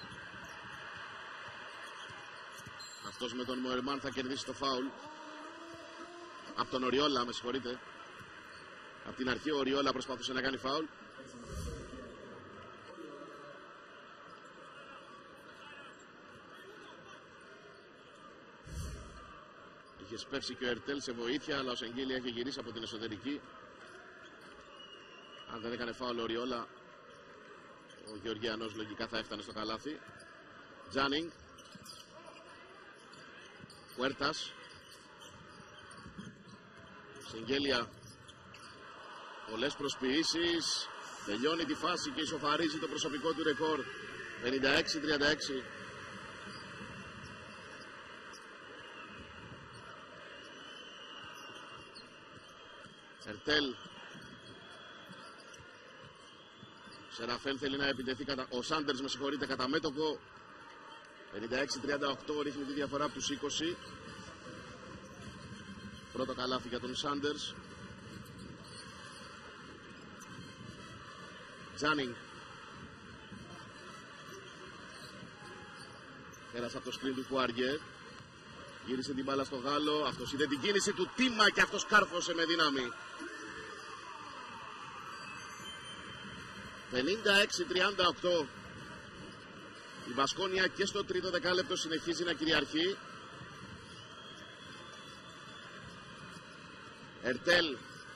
[SPEAKER 1] Αυτός με τον Μοερμάν θα κερδίσει το φάουλ. Από τον Οριόλα, με συγχωρείτε. Από την αρχή ο Οριόλα προσπαθούσε να κάνει φάουλ. Είχε σπεύσει και ο Ερτέλ σε βοήθεια, αλλά ο Σεγγέλια είχε γυρίσει από την εσωτερική. Αν δεν έκανε φάουλ ο Οριόλα, ο Γεωργιανός λογικά θα έφτανε στο καλάθι. Τζάνινγκ. Κουέρτας. Σεγγέλια. Πολλές προσποιήσεις. Τελειώνει τη φάση και ισοφαρίζει το προσωπικό του ρεκόρ. πενήντα έξι τριάντα έξι. Ερτέλ. Σεραφέν θέλει να επιτεθεί κατα... Ο Σάντερς, με συγχωρείτε, κατά μέτωπο. πενήντα έξι τριάντα οκτώ ρίχνει τη διαφορά από τους είκοσι. Πρώτο καλάθι για τον Σάντερς. Τζάνινγκ. Πέρασε από το σκριν του Κουάριερ. Γύρισε την μπάλα στο Γάλλο. Αυτός είδε την κίνηση του Τίμα και αυτός κάρφωσε με δύναμη. πενήντα έξι τριάντα οκτώ. Η Βασκόνια και στο τρίτο δεκάλεπτο συνεχίζει να κυριαρχεί. Ερτέλ.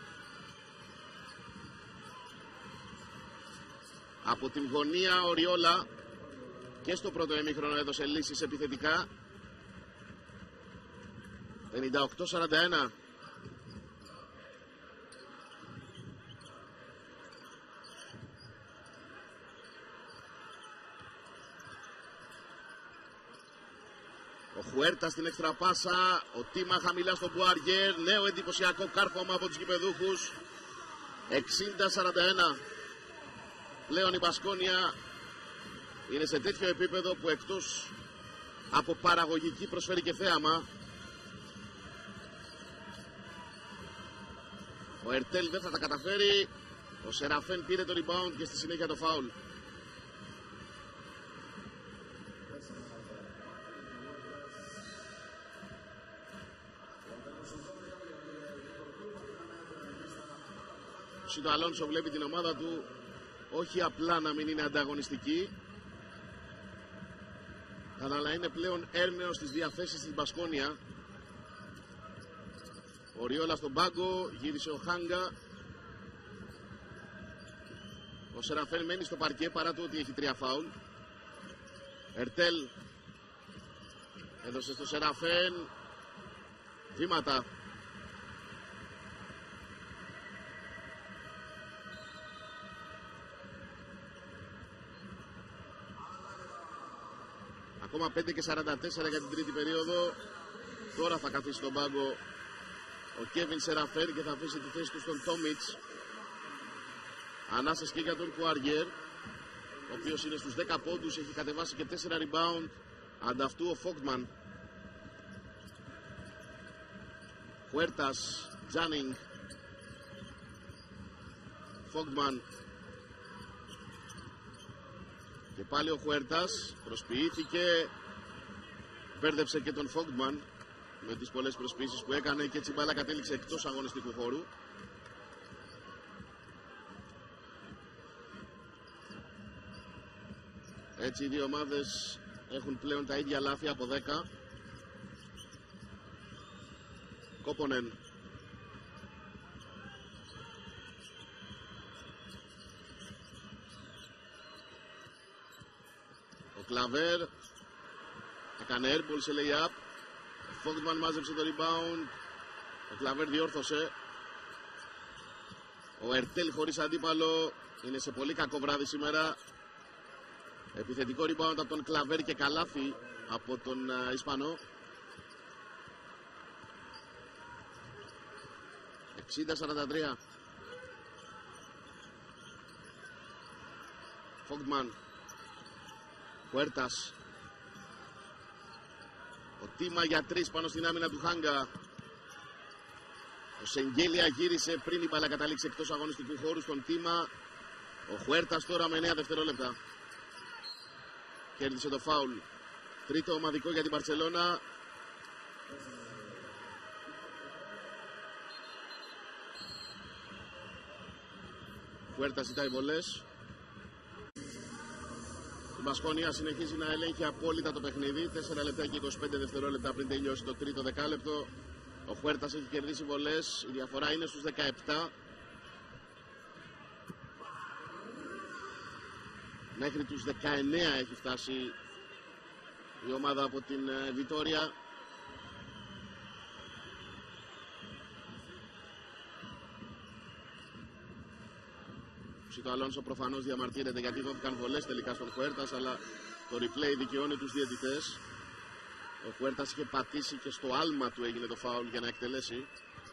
[SPEAKER 1] Από την γωνία Οριόλα και στο πρώτο ημίχρονο έδωσε λύσεις επιθετικά. πενήντα οκτώ σαράντα ένα. Ο Χουέρτα στην έξτρα πάσα. Ο Τίμα χαμηλά στον Κουάριερ. Νέο εντυπωσιακό κάρφωμα από τους γηπεδούχους. εξήντα σαράντα ένα. Πλέον η Μπασκόνια είναι σε τέτοιο επίπεδο που εκτός από παραγωγική προσφέρει και θέαμα. Ο Ερτέλ δεν θα τα καταφέρει. Ο Σεραφέν πήρε το rebound και στη συνέχεια το φάουλ. Ο Σίτο Αλόνσο βλέπει την ομάδα του όχι απλά να μην είναι ανταγωνιστική, αλλά να είναι πλέον έρμεος στις διαθέσεις της Μπασκόνια. Ο Ριόλα στον πάγκο, γύρισε ο Χάγκα. Ο Σεραφέν μένει στο παρκέ παρά το ότι έχει τρία φάουλ. Ερτέλ έδωσε στο Σεραφέν. Βήματα. Ακόμα πέντε και σαράντα τέσσερα για την τρίτη περίοδο. Τώρα θα καθίσει στον πάγκο ο Κέβιν Σεραφέν και θα αφήσει τη θέση του στον Τόμιτς. Ανάσες και για τον Κουάριερ, ο οποίος είναι στους δέκα πόντους, έχει κατεβάσει και τέσσερα rebound. Ανταυτού ο Φόγκμαν. Χουέρτας, Τζάνινγκ. Φόγκμαν. Και πάλι ο Χουέρτας προσποιήθηκε, μπέρδεψε και τον Φόγκμαν με τις πολλές προσποιήσεις που έκανε και έτσι η μπάλα κατέληξε εκτός αγωνιστικού χώρου. Έτσι οι δύο ομάδες έχουν πλέον τα ίδια λάθη από δέκα. Κόπονεν. Ο Κλαβέρ έκανε airball σε lay-up. Ο Φόγκμαν μάζεψε το rebound. Ο Κλαβέρ διόρθωσε. Ο Ερτέλ χωρίς αντίπαλο είναι σε πολύ κακό βράδυ σήμερα. Επιθετικό rebound από τον Κλαβέρ και καλάθι από τον uh, Ισπανό. εξήντα σαράντα τρία. Φόγκμαν. Χουέρτας. Ο Τίμα για τρεις πάνω στην άμυνα του Χάγκα. Ο Σεγγέλια γύρισε πριν η μπάλα καταλήξει εκτός αγωνιστικού χώρου στον Τίμα. Ο Χουέρτας τώρα με εννέα δευτερόλεπτα. Κέρδισε το φάουλ. Τρίτο ομαδικό για την Μπαρτσελώνα. Χουέρτας ζητάει βολές. Η Μπασκόνια συνεχίζει να ελέγχει απόλυτα το παιχνίδι. τέσσερα λεπτά και είκοσι πέντε δευτερόλεπτα πριν τελειώσει το τρίτο δεκάλεπτο. Ο Χουέρτας έχει κερδίσει βολές. Η διαφορά είναι στους δεκαεπτά. Μέχρι τους δεκαεννέα έχει φτάσει η ομάδα από την Βιτόρια. Το Αλόνσο προφανώς διαμαρτύρεται γιατί δόθηκαν βολές τελικά στον Χουέρτας, αλλά το replay δικαιώνει τους διαιτητές. Ο Χουέρτας είχε πατήσει και στο άλμα του έγινε το φάουλ για να εκτελέσει.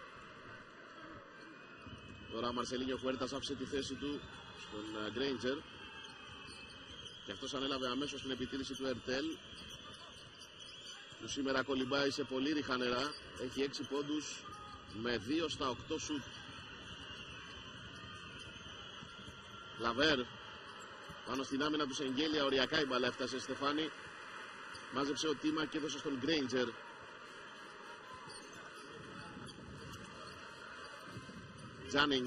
[SPEAKER 1] Τώρα ο Μαρσελίνιο Χουέρτας άφησε τη θέση του στον Γκρέιντζερ και αυτός ανέλαβε αμέσως την επιτήρηση του Ερτέλ, που σήμερα κολυμπάει σε πολύ ριχα νερά. Έχει έξι πόντους με δύο στα οκτώ σουτ. Λαβέρ πάνω στην άμυνα του Σεγγέλια, οριακά η μπάλα έφτασε Στεφάνη. Μάζεψε ο Τίμα και έδωσε στον Γκρέιντζερ. Τζάνινγκ.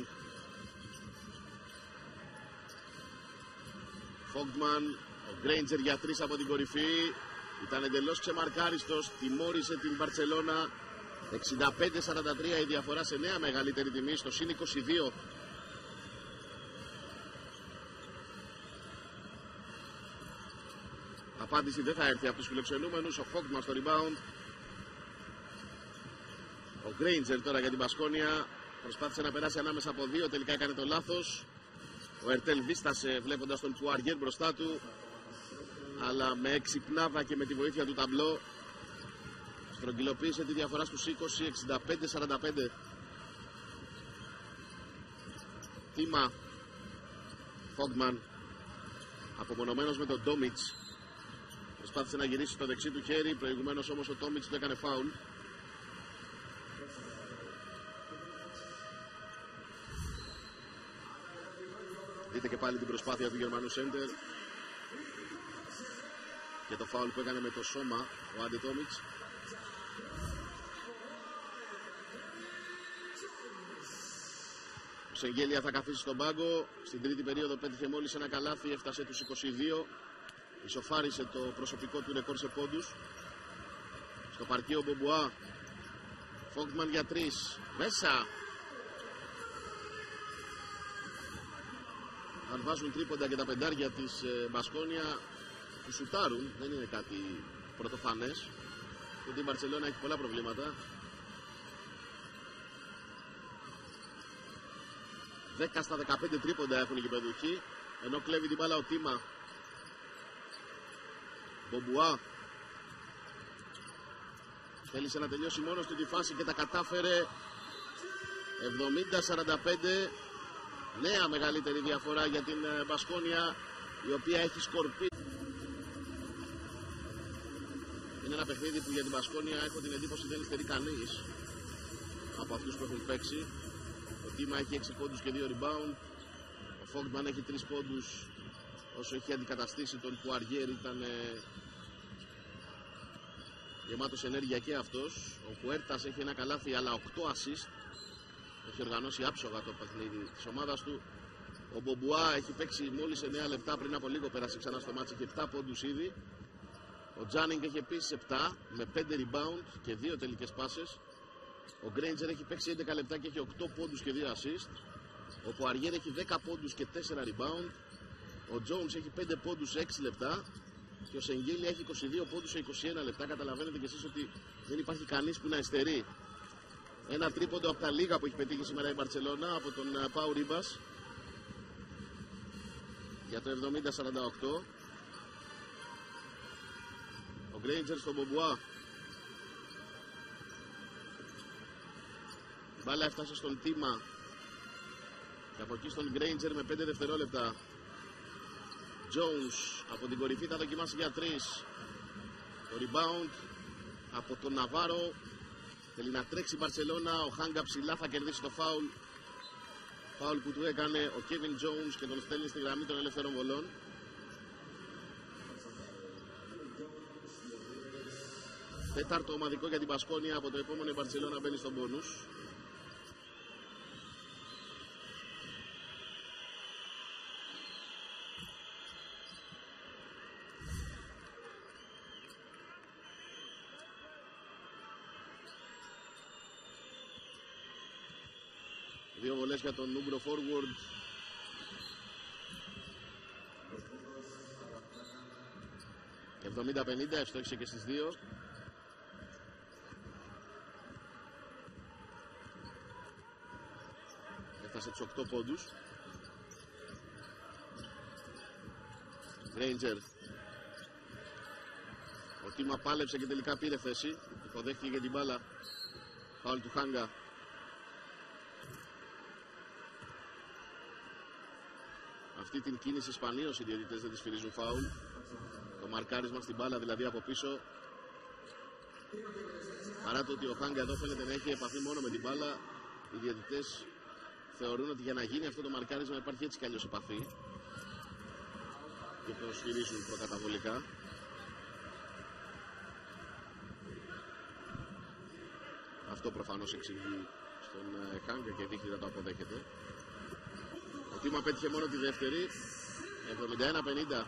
[SPEAKER 1] Φόγκτμαν. Ο Γκρέιντζερ για τρεις από την κορυφή. Ήταν εντελώς ξεμαρκάριστος. Τιμώρησε την Μπαρτσελώνα. εξήντα πέντε σαράντα τρία η διαφορά σε νέα μεγαλύτερη τιμή στο συν είκοσι δύο. Απάντηση δεν θα έρθει από τους φιλοξενούμενους. Ο Φόγκτμαν στο rebound. Ο Γκρέιντζερ τώρα για την Μπασκόνια. Προσπάθησε να περάσει ανάμεσα από δύο, τελικά έκανε το λάθος. Ο Ερτέλ δίστασε βλέποντας τον Πουαριέρ μπροστά του, αλλά με εξυπνάδα και με τη βοήθεια του ταμπλό στρογγυλοποίησε τη διαφορά στους είκοσι, εξήντα πέντε σαράντα πέντε. Τίμα. Φόγκτμαν απομονωμένος με τον Ντόμιτς. Προσπάθησε να γυρίσει στο δεξί του χέρι, προηγουμένως όμως ο Τόμιτς του έκανε φάουλ. Δείτε και πάλι την προσπάθεια του Γερμανού σέντερ και το φάουλ που έκανε με το σώμα ο Άντε Τόμιτς. Ο Σεγγέλια θα καθίσει στον πάγκο. Στην τρίτη περίοδο πέτυχε μόλις ένα καλάθι, έφτασε τους είκοσι δύο. Ισοφάρισε το προσωπικό του ρεκόρ σε πόντους. Στο παρκείο Μπομπουά. Φόγκτμαν για τρεις. Μέσα. Αν βάζουν τρίποντα και τα πεντάρια της ε, Μπασκόνια που σουτάρουν, δεν είναι κάτι πρωτοφανές. Γιατί η Μπαρτσελώνα έχει πολλά προβλήματα. δέκα στα δεκαπέντε τρίποντα έχουν οι γηπεδούχοι, ενώ κλέβει την μπάλα ο Τίμα. Μπομπουά θέλησε να τελειώσει μόνος του τη φάση και τα κατάφερε. Εβδομήντα σαράντα πέντε. Νέα μεγαλύτερη διαφορά για την Μπασκόνια, η οποία έχει σκορπί. Είναι ένα παιχνίδι που για την Μπασκόνια έχω την εντύπωση δεν υστερεί κανείς από αυτούς που έχουν παίξει. Ο Τίμα έχει έξι πόντους και δύο rebound. Ο Φόγκτμαν έχει τρεις πόντους, όσο έχει αντικαταστήσει τον Πουαριέρ ήταν ε, γεμάτος ενέργεια και αυτός. Ο Χουέρτας έχει ένα καλάθι αλλά οκτώ assist. Έχει οργανώσει άψογα το παιχνίδι της ομάδας του. Ο Μπομπουά έχει παίξει μόλις εννέα λεπτά, πριν από λίγο πέρασε ξανά στο μάτσο και επτά πόντους ήδη. Ο Τζάνινγκ έχει επίσης επτά με πέντε rebound και δύο τελικές πάσες. Ο Γκρέιντζερ έχει παίξει έντεκα λεπτά και έχει οκτώ πόντους και δύο assist. Ο Πουαριέρ έχει δέκα πόντους και τέσσερα rebound. Ο Τζόουνς έχει πέντε πόντους σε έξι λεπτά. Και ο Σεγγέλια έχει είκοσι δύο πόντους σε είκοσι ένα λεπτά. Καταλαβαίνετε κι εσείς ότι δεν υπάρχει κανείς που να υστερεί. Ένα τρίποντο από τα λίγα που έχει πετύχει σήμερα η Μπαρτσελώνα από τον Πάου Ρίμπας για το εβδομήντα σαράντα οκτώ. Ο Γκρέιντζερ στον Μπομπουά. Η μπάλα έφτασε στον Τίμα και από εκεί στον Γκρέιντζερ με πέντε δευτερόλεπτα. Jones από την κορυφή θα δοκιμάσει για τρεις. Το rebound από τον Ναβάρο. Θέλει να τρέξει η Μπαρτσελώνα. Ο Χάγκα ψηλά θα κερδίσει το φάουλ. Φάουλ που του έκανε ο Kevin Jones και τον στέλνει στη γραμμή των ελεύθερων βολών. Τέταρτο ομαδικό για την Μπασκόνια. Από το επόμενο η Μπαρτσελώνα μπαίνει στον μπόνους. Δύο βολές για τον Νούμπρο forward. εβδομήντα πενήντα, ευστόχισε και στις δύο. Έφτασε τους οκτώ πόντους. Ranger. Ο Τίμα πάλεψε και τελικά πήρε θέση. Υποδέχτηκε για την μπάλα. Φάουλ του Χάγκα. Αυτή την κίνηση σπανίως οι διαιτητές δεν τη σφυρίζουν φάουλ. Το μαρκάρισμα στην μπάλα δηλαδή από πίσω. Παρά το ότι ο Χάγκα εδώ φαίνεται να έχει επαφή μόνο με την μπάλα, οι διαιτητές θεωρούν ότι για να γίνει αυτό το μαρκάρισμα υπάρχει έτσι κι αλλιώς επαφή και το σφυρίζουν προκαταβολικά. Αυτό προφανώς εξηγεί στον Χάγκα και δείχνει να το αποδέχεται. Ο Τίμα πέτυχε μόνο τη δεύτερη. εβδομήντα ένα πενήντα.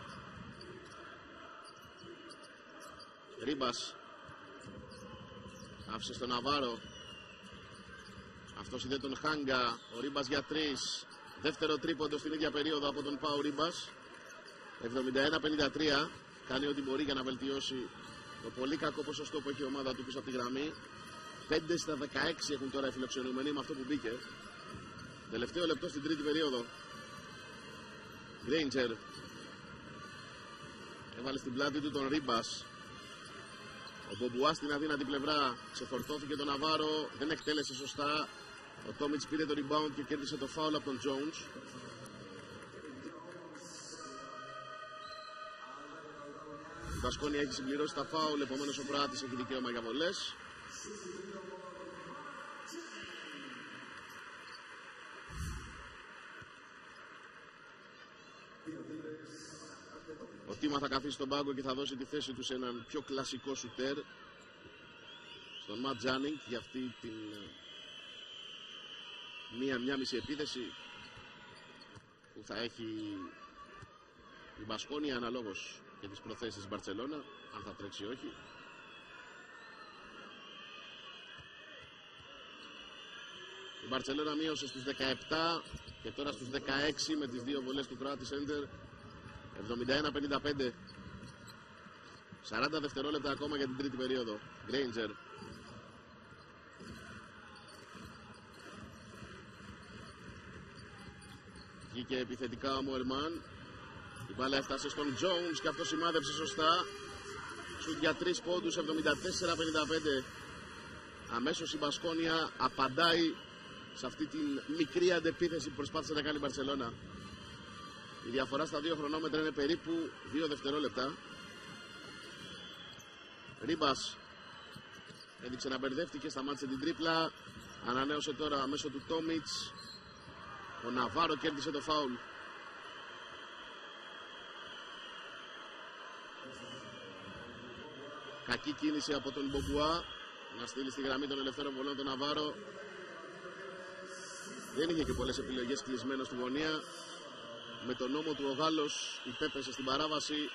[SPEAKER 1] Ρίμπας άφησε στον Ναβάρο. Αυτός είδε τον Χάγκα. Ο Ρίμπας για τρεις. Δεύτερο τρίποντο στην ίδια περίοδο από τον Πάο Ρίμπας. εβδομήντα ένα πενήντα τρία. Κάνει ό,τι μπορεί για να βελτιώσει το πολύ κακό ποσοστό που έχει η ομάδα του πίσω από τη γραμμή. πέντε στα δεκαέξι έχουν τώρα οι φιλοξενούμενοι με αυτό που μπήκε. Τελευταίο λεπτό στην τρίτη περίοδο. Granger έβαλε στην πλάτη του τον Ρίμπας. Ο Μπομπουά στην αδύνατη πλευρά ξεφορτώθηκε τον Ναβάρο, δεν εκτέλεσε σωστά. Ο Τόμιτς πήρε το rebound και κέρδισε το φάουλ από τον Jones. Η Μπασκόνια έχει συμπληρώσει τα φάουλ, επομένως ο Προάτης έχει δικαίωμα για βολές. Ο Τίμα θα καθίσει στον πάγκο και θα δώσει τη θέση του σε έναν πιο κλασικό σουτέρ, στον Ματ Τζάνινγκ, για αυτή την μία, μία μισή επίθεση που θα έχει η Μπασκόνια αναλόγως και τις προθέσεις της Μπαρτσελώνα, αν θα τρέξει ή όχι. Η Μπαρτσελώνα μείωσε στους δεκαεπτά και τώρα στους δεκαέξι με τις δύο βολές του Κροάτη Σέντερ. εβδομήντα ένα πενήντα πέντε. σαράντα δευτερόλεπτα ακόμα για την τρίτη περίοδο. Granger. Βγήκε επιθετικά ο Μοερμάν. Η μπάλα έφτασε στον Jones και αυτό σημάδεψε σωστά. Σουτ για τρεις πόντους, εβδομήντα τέσσερα πενήντα πέντε. Αμέσως η Μπασκόνια απαντάει σε αυτή την μικρή αντεπίθεση που προσπάθησε να κάνει η Μπαρτσελώνα. Η διαφορά στα δύο χρονόμετρα είναι περίπου δύο δευτερόλεπτα. Ρίμπας έδειξε να μπερδεύτηκε, σταμάτησε την τρίπλα. Ανανέωσε τώρα μέσω του Τόμιτς. Ο Ναβάρο κέρδισε το φάουλ. Κακή κίνηση από τον Μπομπουά να στείλει στη γραμμή των ελευθέρων βολών τον Ναβάρο. Δεν είχε και πολλές επιλογές, κλεισμένο στη γωνία. Με τον νόμο του ο Γάλλος υπέπεσε στην παράβαση.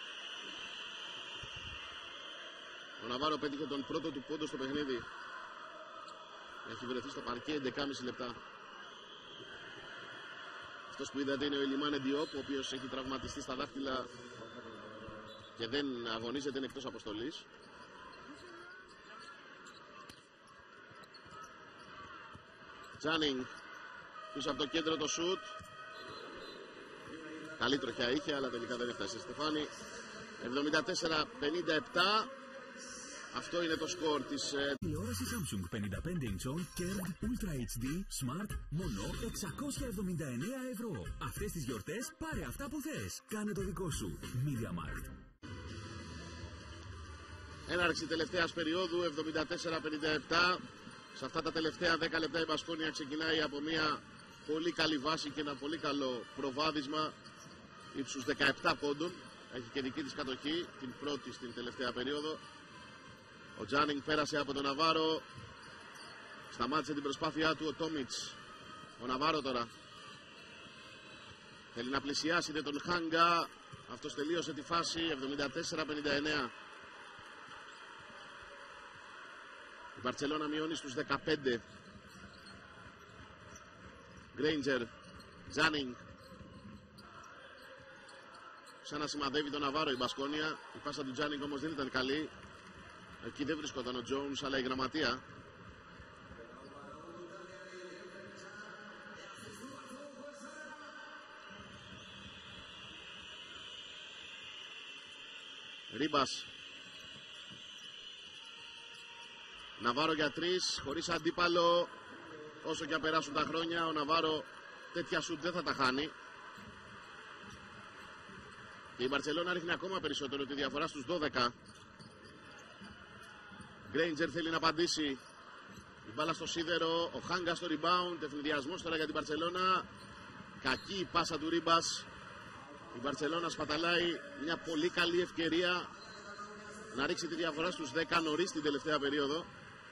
[SPEAKER 1] Ο Ναβάρο πέτυχε τον πρώτο του πόντο στο παιχνίδι. Έχει βρεθεί στο παρκέ έντεκα και μισή λεπτά. Αυτός που είδατε είναι ο Ιλιμάνε Διόπ, ο οποίος έχει τραυματιστεί στα δάχτυλα και δεν αγωνίζεται, είναι εκτός αποστολής. Τζάνινγκ πίσω από το κέντρο το σουτ. Καλή τροχιά είχε, αλλά τελικά δεν έφτασε. Στεφάνη, εβδομήντα τέσσερα πενήντα επτά. Αυτό είναι το σκορ της
[SPEAKER 2] τηλεόραση Samsung πενήντα πέντε ιντσών Curved Ultra έιτς ντι Smart μόνο εξακόσια εβδομήντα εννέα ευρώ. Αυτές τις γιορτές πάρε αυτά που θες. Κάνε το δικό σου. MediaMarkt.
[SPEAKER 1] Έναρξη τελευταίας περίοδου εβδομήντα τέσσερα πενήντα επτά. Σε αυτά τα τελευταία δέκα λεπτά η Μπασκόνια ξεκινάει από μια πολύ καλή βάση και ένα πολύ καλό προβάδισμα ύψους δεκαεπτά πόντων. Έχει και δική της κατοχή, την πρώτη στην τελευταία περίοδο. Ο Τζάνινγκ πέρασε από τον Ναβάρο. Σταμάτησε την προσπάθειά του ο Τόμιτς. Ο Ναβάρο τώρα θέλει να πλησιάσει με τον Χάγκα. Αυτός τελείωσε τη φάση εβδομήντα τέσσερα πενήντα εννέα. Η Μπαρτσελώνα μειώνει στους δεκαπέντε. Γκρέιντζερ, Τζάνινγκ. Ξανασημαδεύει τον Ναβάρο η Μπασκόνια. Η πάσα του Τζάνινγκ όμως δεν ήταν καλή. Εκεί δεν βρισκόταν ο Τζόουνς αλλά η γραμματεία. Ρίμπας. Ναβάρο για τρεις, χωρίς αντίπαλο. Όσο και αν περάσουν τα χρόνια, ο Ναβάρο τέτοια σουτ δεν θα τα χάνει. Και η Μπαρτσελώνα ρίχνει ακόμα περισσότερο τη διαφορά στους δώδεκα. Γκρέιντζερ θέλει να απαντήσει. Η μπάλα στο σίδερο, ο Χάγκα στο rebound. Ευνηδιασμός τώρα για την Μπαρτσελώνα. Κακή η πάσα του Ρίμπας. Η Μπαρτσελώνα σπαταλάει μια πολύ καλή ευκαιρία να ρίξει τη διαφορά στους δέκα νωρίς την τελευταία περίοδο.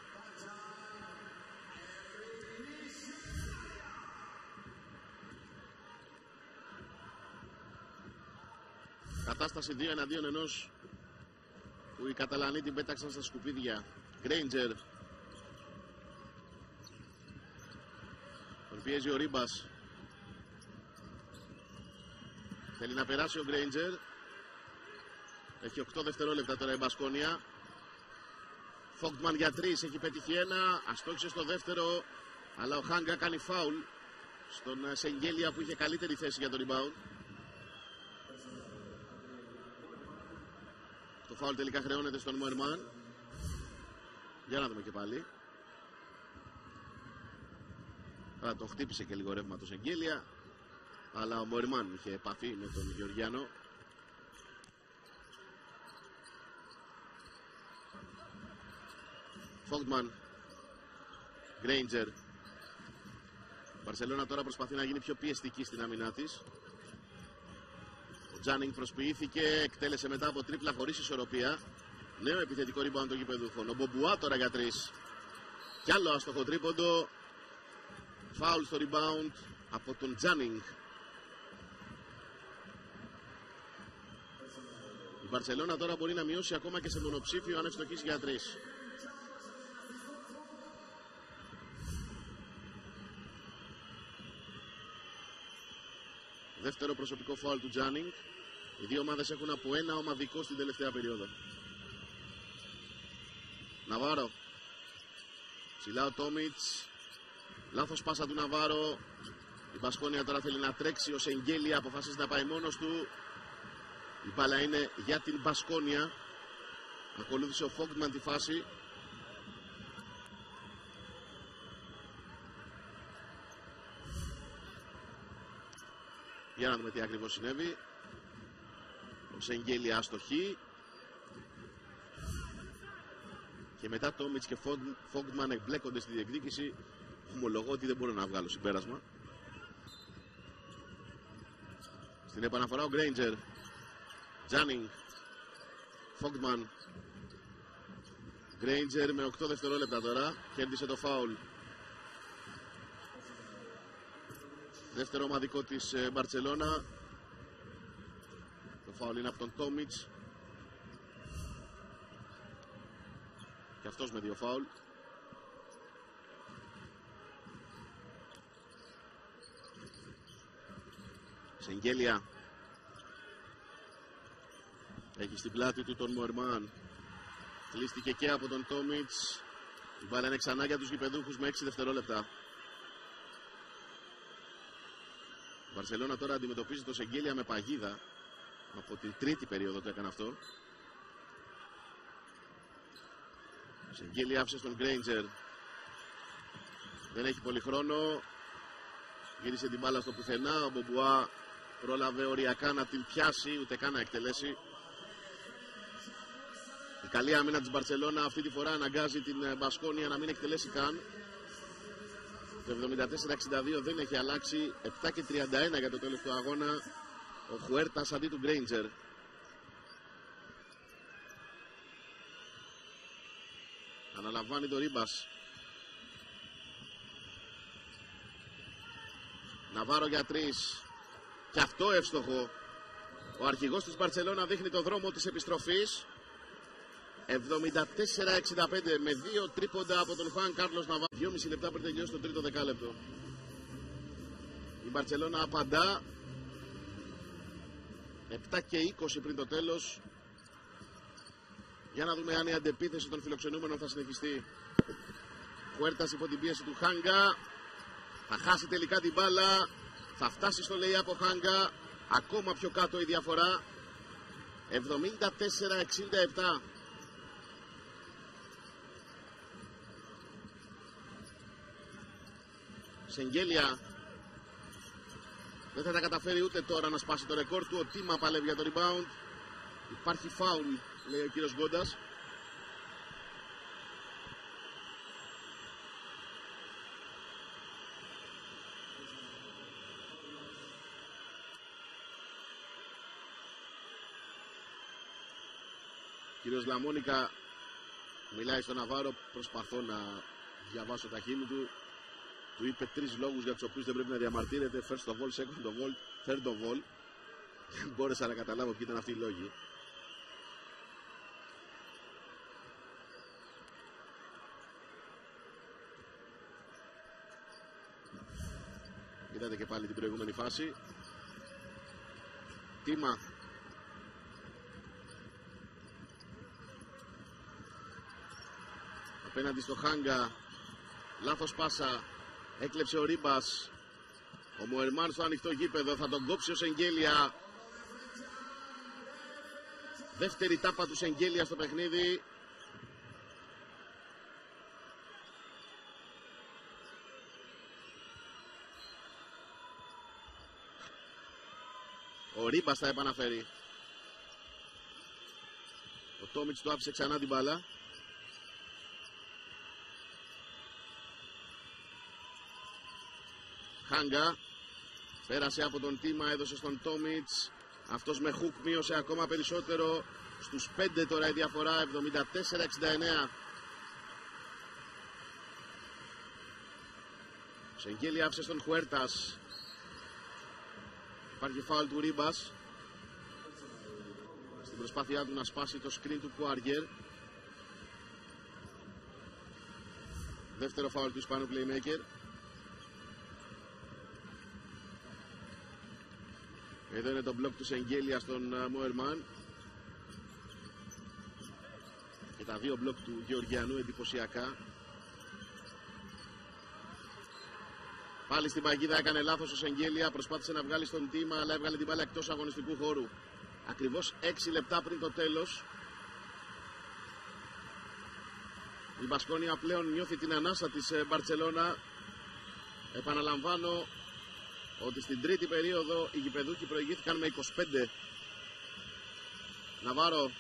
[SPEAKER 1] Κατάσταση δύο εναντίον ενός που οι Καταλανοί την πέταξαν στα σκουπίδια. Γκρέιντζερ. Τον πιέζει ο Ρίμπας. Θέλει να περάσει ο Γκρέιντζερ. Έχει οκτώ δευτερόλεπτα τώρα η Μπασκόνια. Φόγκτμαν για τρεις, έχει πετύχει ένα. Αστόχησε στο δεύτερο, αλλά ο Χάγκα κάνει φάουλ στον Σεγγέλια που είχε καλύτερη θέση για το rebound. Το φάουλ τελικά χρεώνεται στον Μοερμάν. Για να δούμε και πάλι. Αλλά τον χτύπησε και λίγο ρεύμα το Σεγγέλια, αλλά ο Μοερμάν είχε επαφή με τον Γεωργιάνο. Φόγκτμαν, Γκρέιντζερ. Η Μπαρσελόνα τώρα προσπαθεί να γίνει πιο πιεστική στην άμυνά της. Ο Τζάνινγκ προσποιήθηκε, εκτέλεσε μετά από τρίπλα χωρίς ισορροπία. Νέο επιθετικό rebound των γηπεδούχων. Ο Μπομπουά τώρα για τρεις. Κι άλλο άστοχο τρίποντο. Φάουλ στο rebound από τον Τζάνινγκ. Η Μπαρσελόνα τώρα μπορεί να μειώσει ακόμα και σε μονοψήφιο αν ευστοχίσει για τρεις. Δεύτερο προσωπικό φάουλ του Τζάνινγκ. Οι δύο ομάδες έχουν από ένα ομαδικό στην τελευταία περίοδο. Ναβάρο. Ψηλά ο Τόμιτς. Λάθος πάσα του Ναβάρο. Η Μπασκόνια τώρα θέλει να τρέξει. Ο Σεγγέλια αποφασίζει να πάει μόνος του. Η μπάλα είναι για την Μπασκόνια. Ακολούθησε ο Φόγκτμαν τη φάση. Για να δούμε τι ακριβώς συνέβη. Ο Σεγγέλια αστοχή. Και μετά Τόμιτς και Φόγκτμαν εκμπλέκονται στη διεκδίκηση. Ομολογώ ότι δεν μπορώ να βγάλω συμπέρασμα. Στην επαναφορά ο Γκρέιντζερ. Τζάνινγκ. Φόγκτμαν. Γκρέιντζερ με οκτώ δευτερόλεπτα τώρα. Κέρδισε το φάουλ. Δεύτερο ομαδικό της Μπαρτσελώνα. Το φάουλ είναι από τον Τόμιτς. Και αυτός με δύο φάουλ. Σεγγέλια. Έχει στην πλάτη του τον Μοερμάν. Κλείστηκε και από τον Τόμιτς. Η μπάλα είναι ξανά για τους γηπεδούχους με έξι δευτερόλεπτα. Η Μπαρσελόνα τώρα αντιμετωπίζει το Σεγγέλια με παγίδα. Από την τρίτη περίοδο το έκανε αυτό. Ο Σεγγέλια άφησε στον Γκρέιντζερ. Δεν έχει πολύ χρόνο. Γύρισε την μπάλα στο πουθενά. Ο Μπομπουά πρόλαβε οριακά να την πιάσει, ούτε καν να εκτελέσει. Καλή άμυνα της Μπαρτσελώνα αυτή τη φορά αναγκάζει την Μπασκόνια να μην εκτελέσει καν. Το εβδομήντα τέσσερα εξήντα δύο δεν έχει αλλάξει. επτά και τριάντα ένα για το τέλος του αγώνα. Ο Χουέρτας αντί του Γκρέιντζερ. Αναλαμβάνει το Ρίμπας. Ναβάρο για τρεις. Και αυτό εύστοχο. Ο αρχηγός της Μπαρτσελώνα δείχνει το δρόμο της επιστροφής. εβδομήντα τέσσερα εξήντα πέντε με δύο τρίποντα από τον Χουάν Κάρλος Ναβάρο. δυόμιση λεπτά πριν τελειώσει το τρίτο δεκάλεπτο. Η Μπαρτσελώνα απαντά. επτά και είκοσι πριν το τέλος. Για να δούμε αν η αντεπίθεση των φιλοξενούμενων θα συνεχιστεί. Χουέρτας υπό την πίεση του Χάγκα. Θα χάσει τελικά την μπάλα. Θα φτάσει στο lay από Χάγκα. Ακόμα πιο κάτω η διαφορά. εβδομήντα τέσσερα εξήντα επτά. Σεγγέλια δεν θα τα καταφέρει ούτε τώρα να σπάσει το ρεκόρ του. Ο Τίμα παλεύει για το rebound. Υπάρχει φάουλ, λέει ο κύριος Γκόντας. Κύριος Λαμόνικα μιλάει στον Ναβάρο. Προσπαθώ να διαβάσω τα χείλη του. Του είπε τρεις λόγους για τους οποίους δεν πρέπει να διαμαρτύρεται. First of all, second of all, third of all. Δεν μπόρεσα να καταλάβω ποιοι ήταν αυτοί οι λόγοι. Είδατε και πάλι την προηγούμενη φάση. Τίμα. Απέναντι στο Χάγκα. Λάθος πάσα. Έκλεψε ο Ρίμπας. Ο Μοερμάν στο ανοιχτό γήπεδο. Θα τον κόψει ο Σεγγέλια. Δεύτερη τάπα του Σεγγέλια στο παιχνίδι. Ο Ρίμπας θα επαναφέρει. Ο Τόμιτς του άφησε ξανά την μπάλα. Χάγκα πέρασε από τον Τίμα, έδωσε στον Τόμιτς. Αυτός με χουκ μείωσε ακόμα περισσότερο. Στους πέντε τώρα η διαφορά. εβδομήντα τέσσερα εξήντα εννέα. Σεγγέλια άφησε στον Χουέρτας. Υπάρχει φάουλ του Ρίμπας στην προσπάθειά του να σπάσει το screen του Κουάργερ. Δεύτερο φάουλ του Ισπανού playmaker. Εδώ είναι το μπλοκ του Σεγγέλια στον uh, Μοερμάν. Και τα δύο μπλοκ του Γεωργιανού εντυπωσιακά. Πάλι στην παγίδα έκανε λάθος ο Σεγγέλια. Προσπάθησε να βγάλει στον Τίμα, αλλά έβγαλε την μπάλα εκτός αγωνιστικού χώρου. Ακριβώς έξι λεπτά πριν το τέλος. Η Μπασκόνια πλέον νιώθει την ανάσα της Μπαρτσελώνα. Επαναλαμβάνω ότι στην τρίτη περίοδο οι γηπεδούχοι προηγήθηκαν με είκοσι πέντε. Ναβάρο.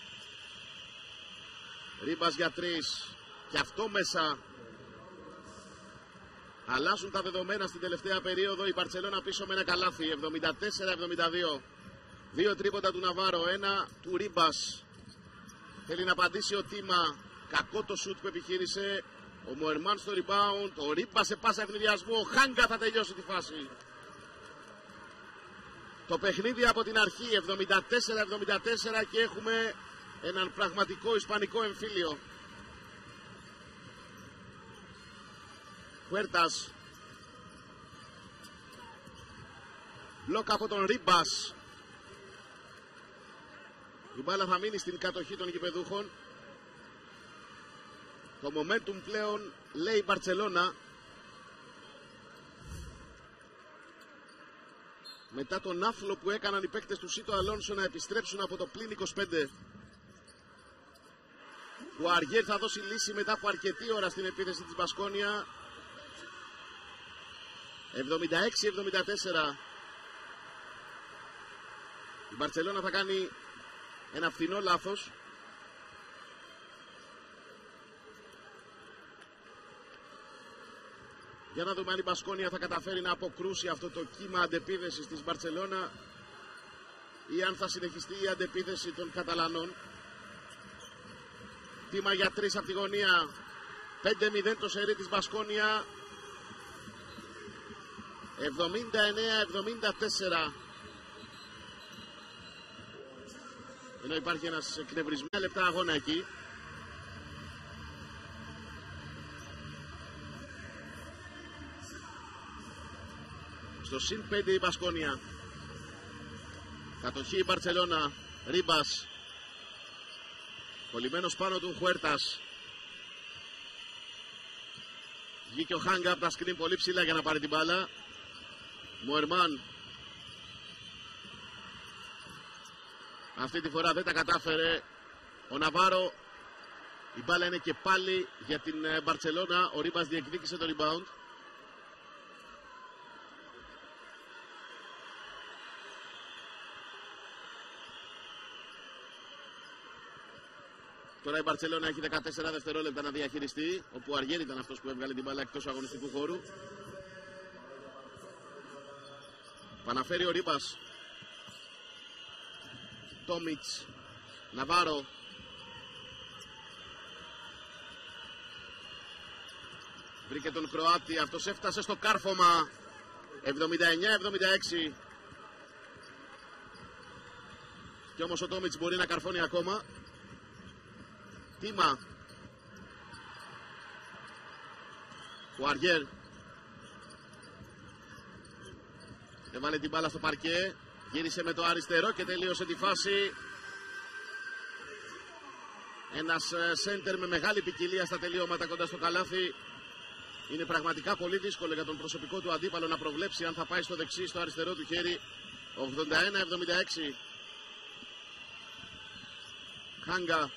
[SPEAKER 1] Ρίμπας για τρεις. Και αυτό μέσα. Αλλάζουν τα δεδομένα στην τελευταία περίοδο. Η Μπαρτσελώνα πίσω με ένα καλάθι. εβδομήντα τέσσερα εβδομήντα δύο. Δύο τρίποντα του Ναβάρο. Ένα του Ρίμπας. Θέλει να απαντήσει ο Τίμα. Κακό το σουτ που επιχείρησε. Ο Μοερμάν στο rebound. Ο Ρίμπας σε πάσα ευνηδιασμού. Ο Χάγκα θα τελειώσει τη φάση. Το παιχνίδι από την αρχή. εβδομήντα τέσσερα εβδομήντα τέσσερα. Και έχουμε έναν πραγματικό ισπανικό εμφύλιο. Χουέρτας. Μπλοκ από τον Ρίμπας. Η μπάλα θα μείνει στην κατοχή των γηπεδούχων. Το momentum πλέον λέει η Μπαρτσελώνα. Μετά τον άφλο που έκαναν οι παίκτες του Σίτο Αλόνσο να επιστρέψουν από το πλήν είκοσι πέντε. Ο Αργέρ θα δώσει λύση μετά από αρκετή ώρα στην επίθεση της Μπασκόνια. εβδομήντα έξι εβδομήντα τέσσερα. Η Μπαρτσελώνα θα κάνει ένα φθηνό λάθος. Για να δούμε αν η Μπασκόνια θα καταφέρει να αποκρούσει αυτό το κύμα αντεπίθεσης της Μπαρτσελώνα ή αν θα συνεχιστεί η αντεπίθεση των Καταλανών. Τίμα για τρεις από τη γωνία. πέντε μηδέν το σερί της Μπασκόνια. εβδομήντα εννέα εβδομήντα τέσσερα. Ενώ υπάρχει ένας εκνευρισμένος λεπτά αγώνα εκεί. Στο συν πέντε η Μπασκόνια. Κατοχή η Μπαρτσελώνα. Ρίμπας. Κολλημένος πάνω του Χουέρτας. Βγήκε ο Χάγκα από τα σκριν πολύ ψηλά για να πάρει την μπάλα. Μοερμάν. Αυτή τη φορά δεν τα κατάφερε ο Ναβάρο. Η μπάλα είναι και πάλι για την Μπαρτσελώνα. Ο Ρίμπας διεκδίκησε το rebound. Τώρα η Μπαρτσελώνα έχει δεκατέσσερα δευτερόλεπτα να διαχειριστεί. Ο Πουαριέρ ήταν αυτός που έβγαλε την μπάλα εκτός αγωνιστικού χώρου. Παναφέρει ο Ρίμπας. Τόμιτς. Ναβάρο. Βρήκε τον Κροάτη. Αυτός έφτασε στο κάρφωμα. εβδομήντα εννέα εβδομήντα έξι. Και όμως ο Τόμιτς μπορεί να καρφώνει ακόμα. Τίμα. Πουαριέρ. Έβαλε την μπάλα στο παρκέ. Γύρισε με το αριστερό και τελείωσε τη φάση. Ένας σέντερ με μεγάλη ποικιλία στα τελείωματα κοντά στο καλάθι. Είναι πραγματικά πολύ δύσκολο για τον προσωπικό του αντίπαλο να προβλέψει αν θα πάει στο δεξί ή στο αριστερό του χέρι. ογδόντα ένα εβδομήντα έξι. Χάγκα.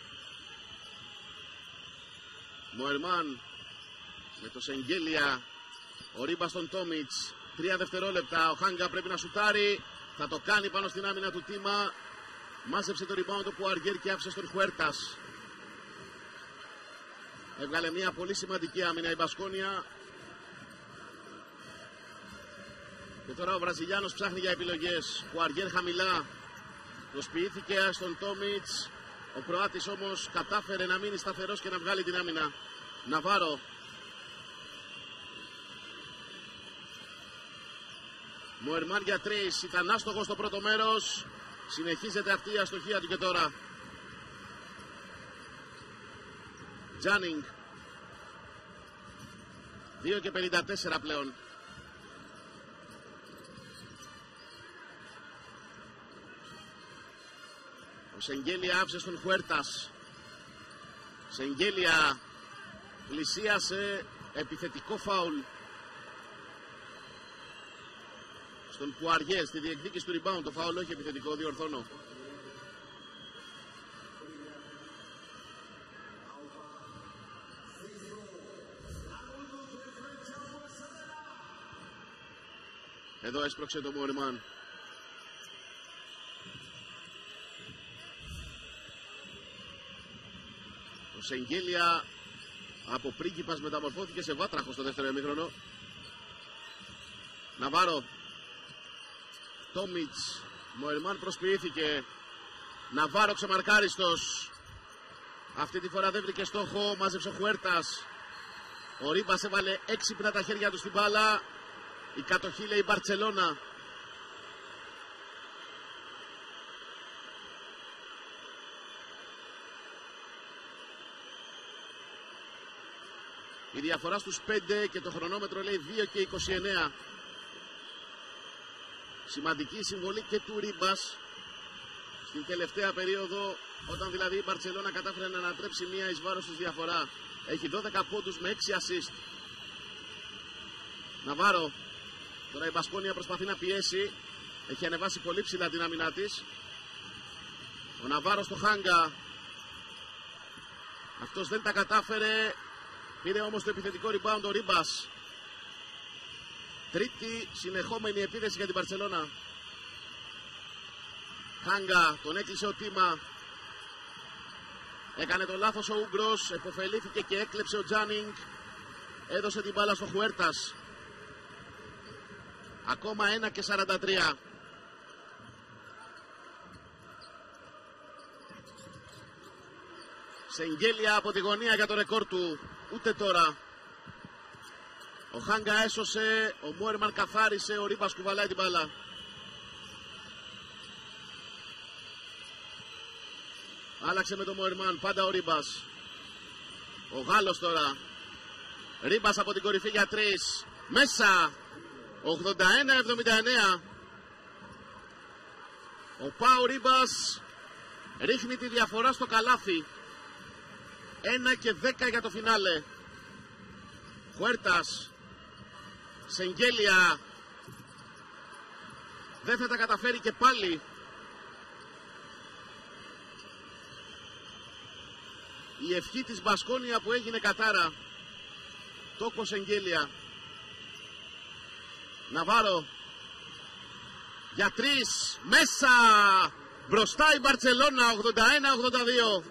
[SPEAKER 1] Μοερμάν με το Σεγγέλια. Ο Ρίμπας στον Τόμιτς. Τρία δευτερόλεπτα. Ο Χάγκα πρέπει να σουτάρει. Θα το κάνει πάνω στην άμυνα του Τίμα. Μάζεψε το rebound του Πουαριέρ και άφησε στον Χουέρτας. Έβγαλε μια πολύ σημαντική άμυνα η Μπασκόνια. Και τώρα ο Βραζιλιάνος ψάχνει για επιλογές. Πουαριέρ χαμηλά. Προσποιήθηκε στον Τόμιτς. Ο Κροάτης όμως κατάφερε να μείνει σταθερός και να βγάλει την άμυνα. Ναβάρο. Μοερμάν για τρεις. Ήταν άστοχος στο πρώτο μέρος. Συνεχίζεται αυτή η αστοχία του και τώρα. Τζάνινγκ. δύο και πενήντα τέσσερα πλέον. Ο Σεγγέλια άφησε στον Χουέρτας. Σεγγέλια πλησίασε επιθετικό φάουλ στον Πουαριέρ στη διεκδίκηση του rebound. Το φάουλ όχι επιθετικό, διορθώνω. Εδώ έσπρωξε το Μοερμάν. Ο Σεγγέλια από πρίγκιπας μεταμορφώθηκε σε βάτραχο στο δεύτερο ημίχρονο. Ναβάρο. Τόμιτς. Μοερμάν προσποιήθηκε. Ναβάρο ξεμαρκάριστος. Αυτή τη φορά δεν βρήκε στόχο. Μάζεψε ο Χουέρτας. Ο Ρίμπας έβαλε έξυπνα τα χέρια του στην μπάλα. Η κατοχή λέει η Μπαρτσελώνα. Η διαφορά στους πέντε και το χρονόμετρο λέει δύο και είκοσι εννέα. Σημαντική συμβολή και του Ρίμπας στην τελευταία περίοδο, όταν δηλαδή η Μπαρτσελώνα κατάφερε να ανατρέψει μία εις βάρος της διαφορά. Έχει δώδεκα πόντους με έξι assist. Ναβάρο. Τώρα η Μπασκόνια προσπαθεί να πιέσει. Έχει ανεβάσει πολύ ψηλά την άμυνά της. Ο Ναβάρο στο Χάγκα. Αυτός δεν τα κατάφερε. Πήρε όμως το επιθετικό rebound ο Ρίμπας. Τρίτη συνεχόμενη επίθεση για την Μπαρτσελώνα. Χάγκα, τον έκλεισε ο Τίμα. Έκανε το λάθος ο Ούγκρος. Εποφελήθηκε και έκλεψε ο Τζάνινγκ. Έδωσε την μπάλα στο Χουέρτας. Ακόμα ένα και σαράντα τρία. Σεγγέλια από τη γωνία για το ρεκόρ του. Ούτε τώρα. Ο Χάγκα έσωσε, ο Μόερμαν καθάρισε, ο Ρίμπας κουβαλάει την μπάλα. Άλλαξε με τον Μόερμαν, πάντα ο Ρίμπας. Ο Γάλλος τώρα. Ρίμπας από την κορυφή για τρεις. Μέσα. ογδόντα ένα εβδομήντα εννέα. Ο Πάου Ρίμπας ρίχνει τη διαφορά στο καλάθι. ένα και δέκα για το φινάλε. Χουέρτας. Σεγγέλια. Δεν θα τα καταφέρει και πάλι. Η ευχή της Μπασκόνια που έγινε κατάρα. Τόκο Σεγγέλια. Ναβάρο. Για τρεις. Μέσα. Μπροστά η Μπαρτσελώνα. ογδόντα ένα ογδόντα δύο.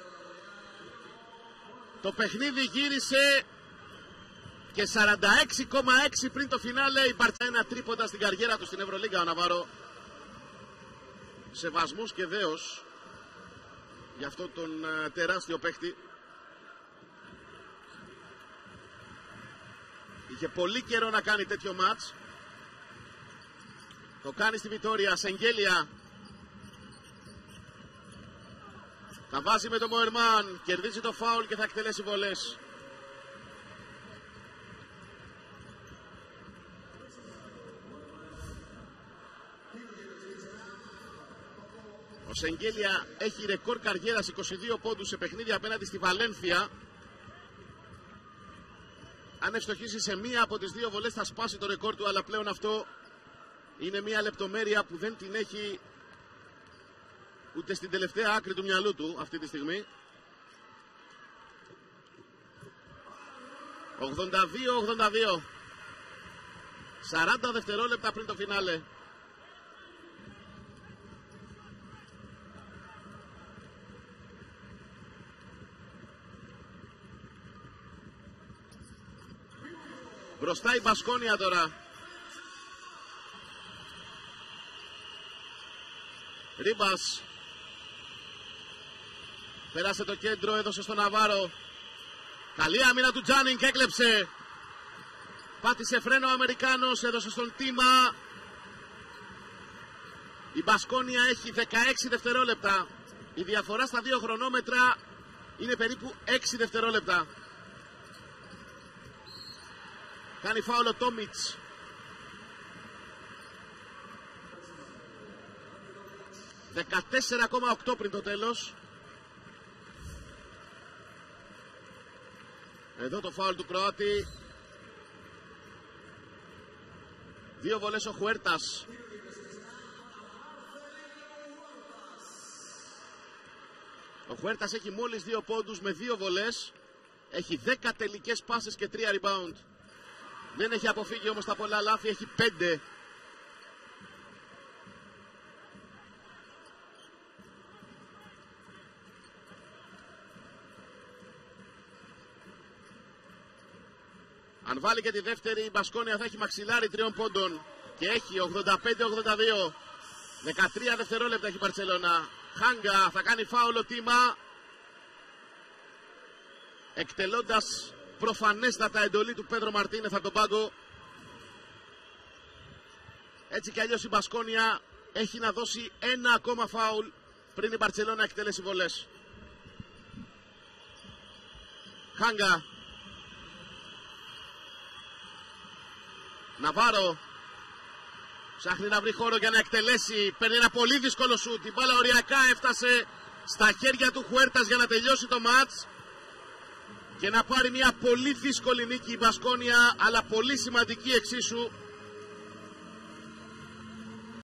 [SPEAKER 1] Το παιχνίδι γύρισε και σαράντα έξι κόμμα έξι πριν το φινάλε. Η Μπαρτσελώνα ένα τρίποντα στην καριέρα του στην Ευρωλίγκα. Ο Ναβάρο. Σεβασμός και δέος για αυτόν τον uh, τεράστιο παίχτη. Είχε πολύ καιρό να κάνει τέτοιο μάτς. Το κάνει στη Βιτόρια. Σεγγέλια. Θα βάζει με τον Μόερμαν. Κερδίζει το φάουλ και θα εκτελέσει βολές. Ο Σεγγέλια έχει ρεκόρ καριέρας είκοσι δύο πόντους σε παιχνίδια απέναντι στη Βαλένθια. Αν ευστοχίσει σε μία από τις δύο βολές θα σπάσει το ρεκόρ του, αλλά πλέον αυτό είναι μία λεπτομέρεια που δεν την έχει ούτε στην τελευταία άκρη του μυαλού του αυτή τη στιγμή. ογδόντα δύο ογδόντα δύο. σαράντα δευτερόλεπτα πριν το φινάλε. Μπροστά η Μπασκόνια τώρα. Ρίμπας. Πέρασε το κέντρο, έδωσε στον Ναβάρο. Καλή άμυνα του Τζάνινγκ, έκλεψε. Πάτησε φρένο ο Αμερικάνος, έδωσε στον Τίμα. Η Μπασκόνια έχει δεκαέξι δευτερόλεπτα. Η διαφορά στα δύο χρονόμετρα είναι περίπου έξι δευτερόλεπτα. Κάνει φάουλ ο Τόμιτς. δεκατέσσερα κόμμα οκτώ πριν το τέλος. Εδώ το φάουλ του Κροάτη. Δύο βολές ο Χουέρτας. Ο Χουέρτας έχει μόλις δύο πόντους με δύο βολές. Έχει δέκα τελικές πάσες και τρία rebound. Δεν έχει αποφύγει όμως τα πολλά λάθη, έχει πέντε. Αν βάλει και τη δεύτερη, η Μπασκόνια θα έχει μαξιλάρι τριών πόντων. Και έχει ογδόντα πέντε ογδόντα δύο. δεκατρία δευτερόλεπτα έχει η Μπαρτσελώνα. Χάγκα θα κάνει φάουλο Τίμα. Εκτελώντας προφανέστατα εντολή του Πέδρο Μαρτίνεθ από τον πάγκο. Έτσι κι αλλιώς η Μπασκόνια έχει να δώσει ένα ακόμα φάουλ πριν η Μπαρτσελώνα εκτελέσει βολές. Χάγκα. Ναβάρο. Ψάχνει να βρει χώρο για να εκτελέσει. Παίρνει ένα πολύ δύσκολο σουτ. Την μπάλα οριακά έφτασε στα χέρια του Χουέρτας για να τελειώσει το μάτς και να πάρει μια πολύ δύσκολη νίκη η Μπασκόνια, αλλά πολύ σημαντική εξίσου.